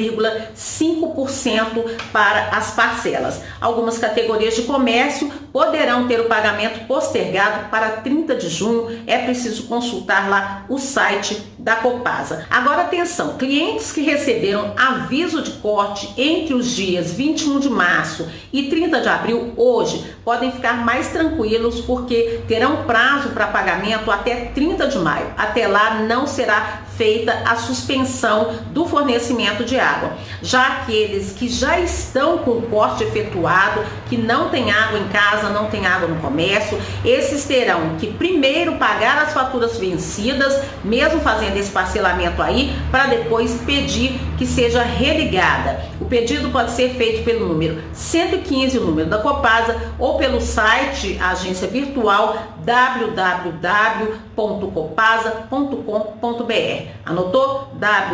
0,5% para as parcelas. Algumas categorias de comércio poderão ter o pagamento postergado para 30 de junho. É preciso consultar lá o site da Copasa. Agora atenção, clientes que receberam aviso de corte entre os dias 21 de março e 30 de abril hoje podem ficar mais tranquilos porque terão prazo para pagamento até 30 de maio. Até lá não será feita a suspensão do fornecimento de água. Já aqueles que já estão com o corte efetuado, que não tem água em casa, não tem água no comércio, esses terão que primeiro pagar as faturas vencidas, mesmo fazendo esse parcelamento aí, para depois pedir que seja religada. O pedido pode ser feito pelo número 115, o número da Copasa, ou pelo site, a agência virtual www.copasa.com.br. Anotou?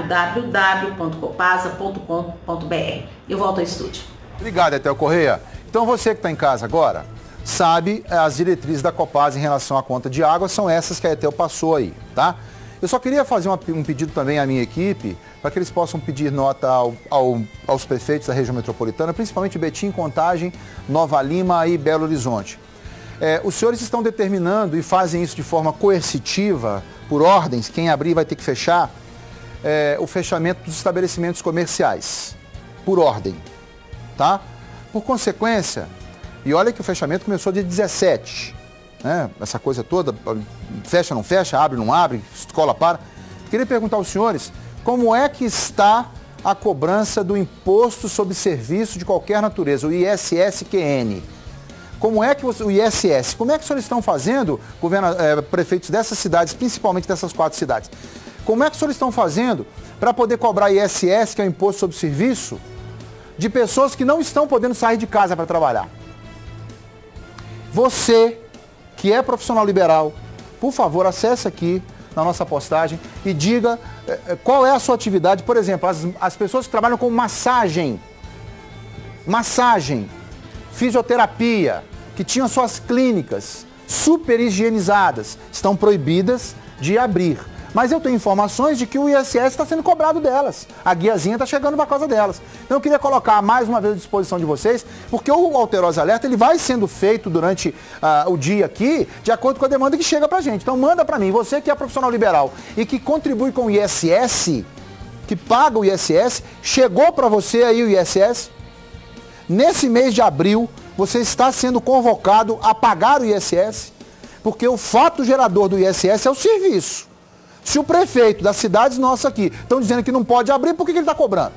www.copasa.com.br. Eu volto ao estúdio. Obrigado, Etel Correia. Então você que está em casa agora, sabe as diretrizes da Copasa em relação à conta de água, são essas que a Etel passou aí, tá? Eu só queria fazer um pedido também à minha equipe, para que eles possam pedir nota aos prefeitos da região metropolitana, principalmente Betim, Contagem, Nova Lima e Belo Horizonte. Os senhores estão determinando e fazem isso de forma coercitiva, por ordens, quem abrir vai ter que fechar, o fechamento dos estabelecimentos comerciais, por ordem, tá? Por consequência, e olha que o fechamento começou dia 17, né? Essa coisa toda, fecha, não fecha, abre, não abre, escola para. Queria perguntar aos senhores, como é que está a cobrança do imposto sobre serviço de qualquer natureza, o ISS-QN? Como é que o ISS, como é que os senhores estão fazendo, prefeitos dessas cidades, principalmente dessas 4 cidades, como é que os senhores estão fazendo para poder cobrar ISS, que é o imposto sobre serviço, de pessoas que não estão podendo sair de casa para trabalhar? Você, que é profissional liberal, por favor, acesse aqui na nossa postagem e diga qual é a sua atividade. Por exemplo, as pessoas que trabalham com massagem, fisioterapia, que tinham suas clínicas super higienizadas, estão proibidas de abrir. Mas eu tenho informações de que o ISS está sendo cobrado delas. A guiazinha está chegando para causa delas. Então eu queria colocar mais uma vez à disposição de vocês, porque o Alterosa Alerta ele vai sendo feito durante o dia aqui, de acordo com a demanda que chega para a gente. Então manda para mim, você que é profissional liberal e que contribui com o ISS, que paga o ISS, chegou para você aí o ISS? Nesse mês de abril, você está sendo convocado a pagar o ISS, porque o fato gerador do ISS é o serviço. Se o prefeito das cidades nossas aqui estão dizendo que não pode abrir, por que ele está cobrando?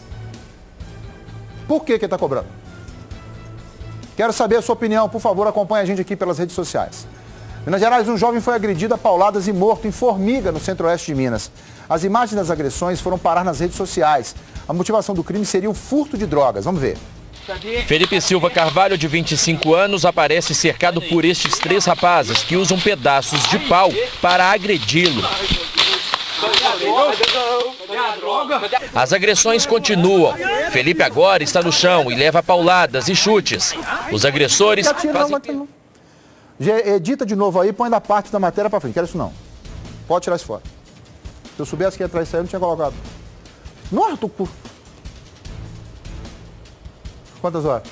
Por que ele está cobrando? Quero saber a sua opinião, por favor, acompanhe a gente aqui pelas redes sociais. Em Minas Gerais, um jovem foi agredido a pauladas e morto em Formiga, no centro-oeste de Minas. As imagens das agressões foram parar nas redes sociais. A motivação do crime seria o furto de drogas. Vamos ver. Felipe Silva Carvalho, de 25 anos, aparece cercado por estes 3 rapazes que usam pedaços de pau para agredi-lo. As agressões continuam. Felipe agora está no chão e leva pauladas e chutes. Os agressores fazem... Edita de novo aí, põe da parte da matéria para frente. Quero isso não. Pode tirar isso fora. Se eu soubesse que ia atrás disso aí, eu não tinha colocado. Nossa, tô... Quantas horas?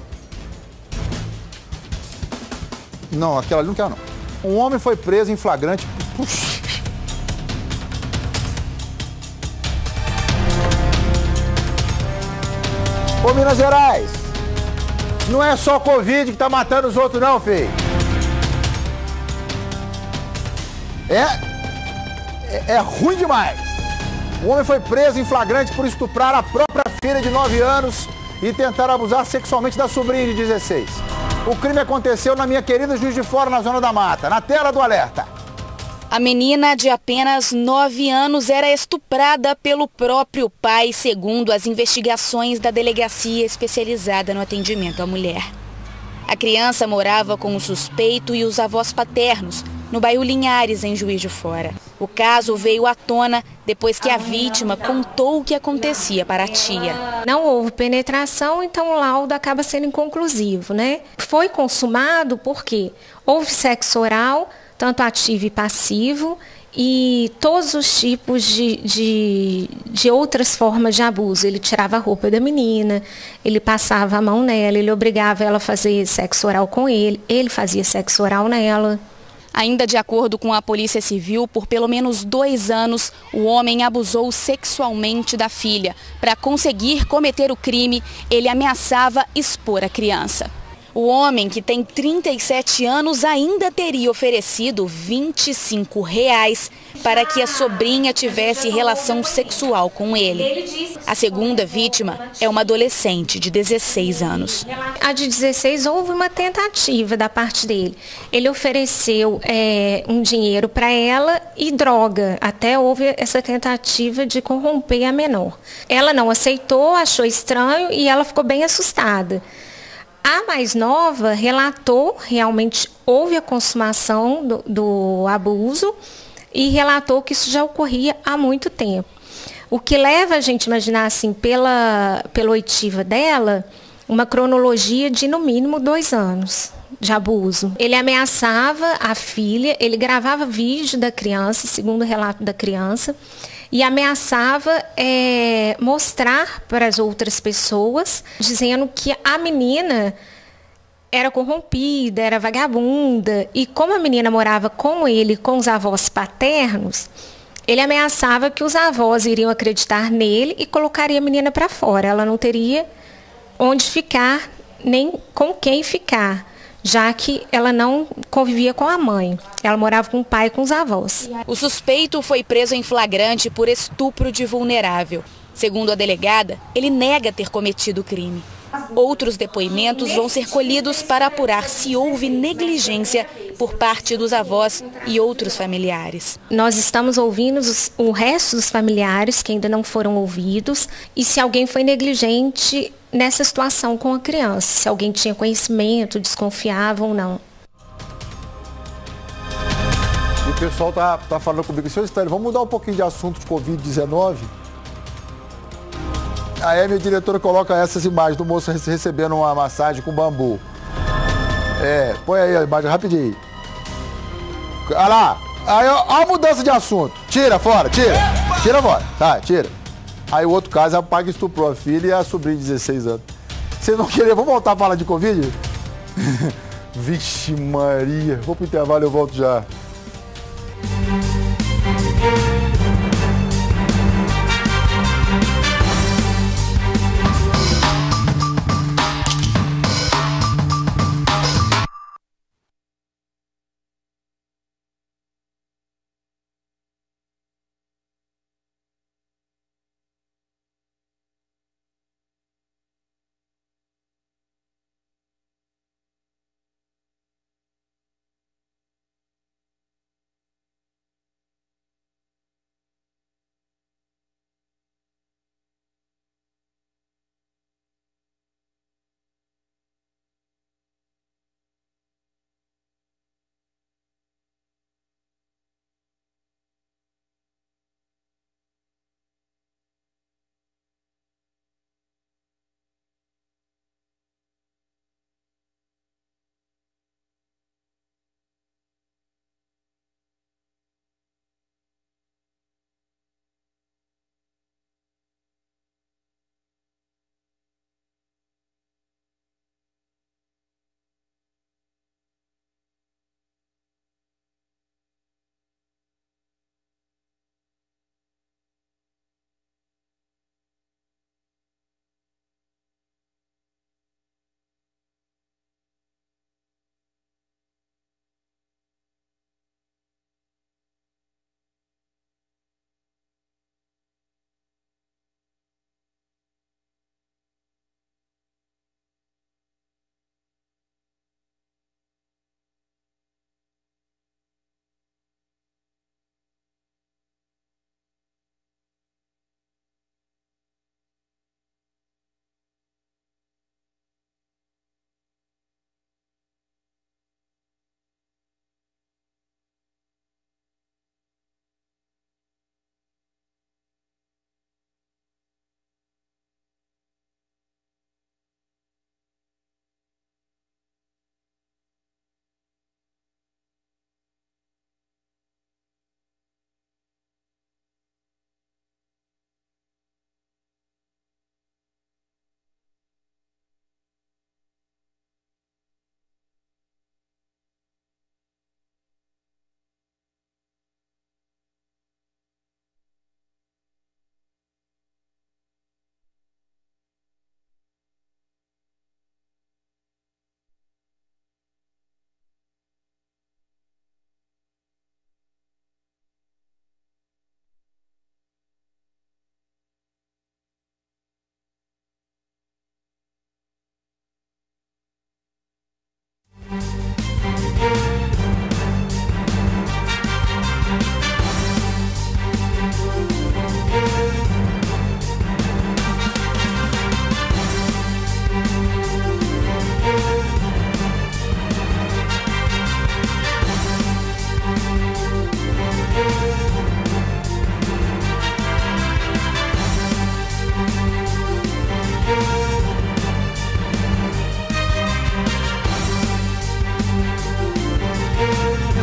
Não, aquela ali não quero não. Um homem foi preso em flagrante. Ô Minas Gerais, não é só Covid que tá matando os outros não, filho. É ruim demais. Um homem foi preso em flagrante por estuprar a própria filha de 9 anos e tentar abusar sexualmente da sobrinha de 16. O crime aconteceu na minha querida Juiz de Fora, na Zona da Mata. Na tela do alerta. A menina de apenas 9 anos era estuprada pelo próprio pai, segundo as investigações da delegacia especializada no atendimento à mulher. A criança morava com o suspeito e os avós paternos, no bairro Linhares, em Juiz de Fora. O caso veio à tona depois que a vítima contou o que acontecia para a tia. Não houve penetração, então o laudo acaba sendo inconclusivo, né? Foi consumado porque houve sexo oral, tanto ativo e passivo, e todos os tipos de outras formas de abuso. Ele tirava a roupa da menina, ele passava a mão nela, ele obrigava ela a fazer sexo oral com ele fazia sexo oral nela. Ainda de acordo com a Polícia Civil, por pelo menos 2 anos, o homem abusou sexualmente da filha. Para conseguir cometer o crime, ele ameaçava expor a criança. O homem, que tem 37 anos, ainda teria oferecido R$ 25 para que a sobrinha tivesse relação sexual com ele. A segunda vítima é uma adolescente de 16 anos. A de 16 houve uma tentativa da parte dele. Ele ofereceu um dinheiro para ela e droga. Até houve essa tentativa de corromper a menor. Ela não aceitou, achou estranho e ela ficou bem assustada. A mais nova relatou, realmente houve a consumação do abuso e relatou que isso já ocorria há muito tempo. O que leva a gente a imaginar, assim, pela oitiva dela, uma cronologia de no mínimo 2 anos de abuso. Ele ameaçava a filha, ele gravava vídeo da criança, segundo o relato da criança, e ameaçava mostrar para as outras pessoas, dizendo que a menina era corrompida, era vagabunda. E como a menina morava com ele, com os avós paternos, ele ameaçava que os avós iriam acreditar nele e colocaria a menina para fora. Ela não teria onde ficar, nem com quem ficar, já que ela não convivia com a mãe. Ela morava com o pai e com os avós. O suspeito foi preso em flagrante por estupro de vulnerável. Segundo a delegada, ele nega ter cometido o crime. Outros depoimentos vão ser colhidos para apurar se houve negligência por parte dos avós e outros familiares. Nós estamos ouvindo o resto dos familiares que ainda não foram ouvidos e se alguém foi negligente nessa situação com a criança, se alguém tinha conhecimento, desconfiava ou não. E o pessoal tá falando comigo, senhor Estélio, vamos mudar um pouquinho de assunto de Covid-19? Aí a minha diretora coloca essas imagens do moço recebendo uma massagem com bambu. Põe aí a imagem rapidinho. Olha lá. Aí, ó a mudança de assunto. Tira fora, tira. Tira fora. Tá, tira. Aí o outro caso, a pai que estuprou a filha e a sobrinha de 16 anos. Vocês não querem? Vamos voltar a falar de Covid? Vixe Maria. Vou pro intervalo e eu volto já.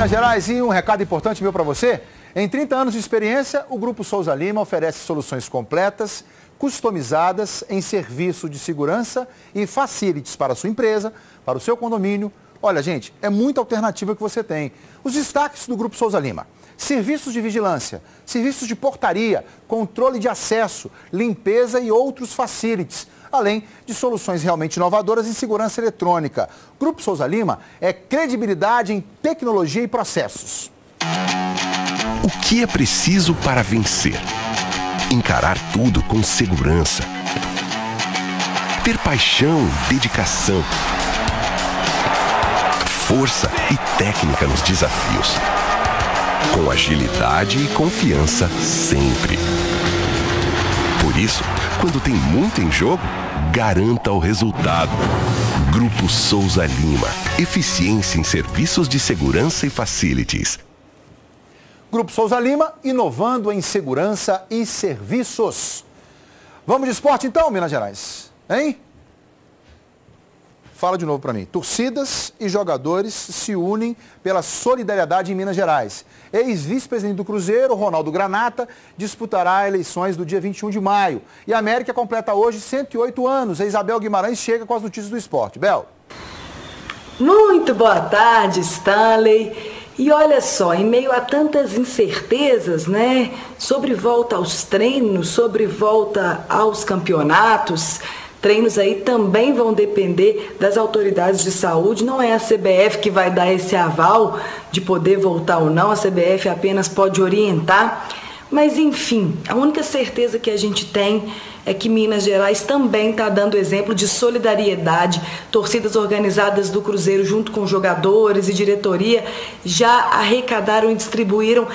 Minas Gerais, e um recado importante meu para você. Em 30 anos de experiência, o Grupo Souza Lima oferece soluções completas, customizadas em serviço de segurança e facilities para a sua empresa, para o seu condomínio. Olha, gente, é muita alternativa que você tem. Os destaques do Grupo Souza Lima: serviços de vigilância, serviços de portaria, controle de acesso, limpeza e outros facilities, além de soluções realmente inovadoras em segurança eletrônica. Grupo Souza Lima é credibilidade em tecnologia e processos. O que é preciso para vencer? Encarar tudo com segurança. Ter paixão e dedicação. Força e técnica nos desafios. Com agilidade e confiança sempre. Por isso, quando tem muito em jogo, garanta o resultado. Grupo Souza Lima. Eficiência em serviços de segurança e facilities. Grupo Souza Lima, inovando em segurança e serviços. Vamos de esporte então, Minas Gerais? Hein? Fala de novo para mim. Torcidas e jogadores se unem pela solidariedade em Minas Gerais. Ex-vice-presidente do Cruzeiro, Ronaldo Granata, disputará eleições do dia 21 de maio. E a América completa hoje 108 anos. A Isabel Guimarães chega com as notícias do esporte. Bel. Muito boa tarde, Stanley. E olha só, em meio a tantas incertezas, né, sobre volta aos treinos, sobre volta aos campeonatos, treinos aí também vão depender das autoridades de saúde. Não é a CBF que vai dar esse aval de poder voltar ou não, a CBF apenas pode orientar. Mas enfim, a única certeza que a gente tem é que Minas Gerais também está dando exemplo de solidariedade. Torcidas organizadas do Cruzeiro, junto com jogadores e diretoria, já arrecadaram e distribuíram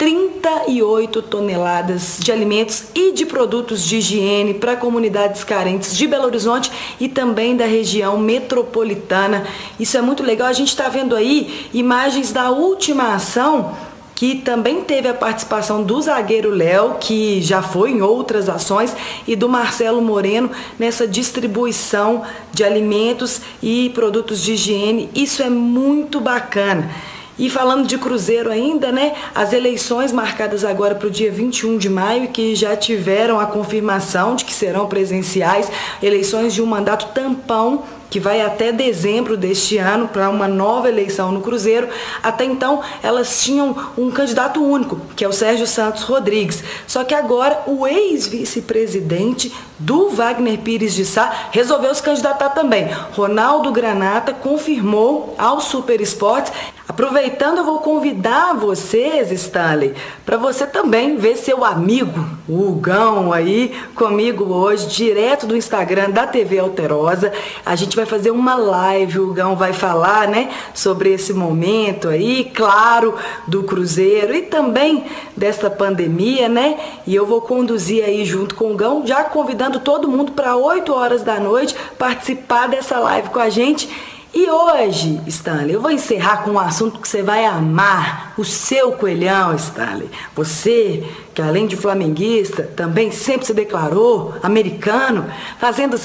38 toneladas de alimentos e de produtos de higiene para comunidades carentes de Belo Horizonte e também da região metropolitana. Isso é muito legal. A gente está vendo aí imagens da última ação, que também teve a participação do zagueiro Léo, que já foi em outras ações, e do Marcelo Moreno nessa distribuição de alimentos e produtos de higiene. Isso é muito bacana. E falando de Cruzeiro ainda, né, as eleições marcadas agora para o dia 21 de maio, que já tiveram a confirmação de que serão presenciais, eleições de um mandato tampão, que vai até dezembro deste ano para uma nova eleição no Cruzeiro. Até então, elas tinham um candidato único, que é o Sérgio Santos Rodrigues. Só que agora, o ex-vice-presidente do Wagner Pires de Sá resolveu se candidatar também. Ronaldo Granata confirmou ao Super Esportes. Aproveitando, eu vou convidar vocês, Stanley, para você também ver seu amigo, o Hugão, aí comigo hoje, direto do Instagram da TV Alterosa. A gente vai fazer uma live, o Hugão vai falar, né, sobre esse momento aí, claro, do Cruzeiro e também desta pandemia, né? E eu vou conduzir aí junto com o Hugão, já convidando todo mundo para 8 horas da noite participar dessa live com a gente. E hoje, Stanley, eu vou encerrar com um assunto que você vai amar, o seu coelhão, Stanley. Você, que além de flamenguista, também sempre se declarou americano, fazendo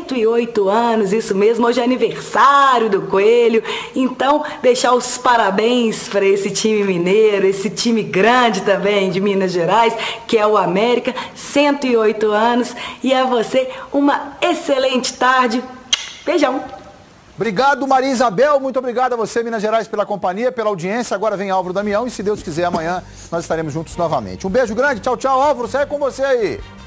108 anos, isso mesmo, hoje é aniversário do coelho. Então, deixar os parabéns para esse time mineiro, esse time grande também de Minas Gerais, que é o América, 108 anos. E a você, uma excelente tarde. Beijão. Obrigado, Maria Isabel. Muito obrigado a você, Minas Gerais, pela companhia, pela audiência. Agora vem Álvaro Damião e, se Deus quiser, amanhã nós estaremos juntos novamente. Um beijo grande. Tchau, tchau, Álvaro. Sai com você aí.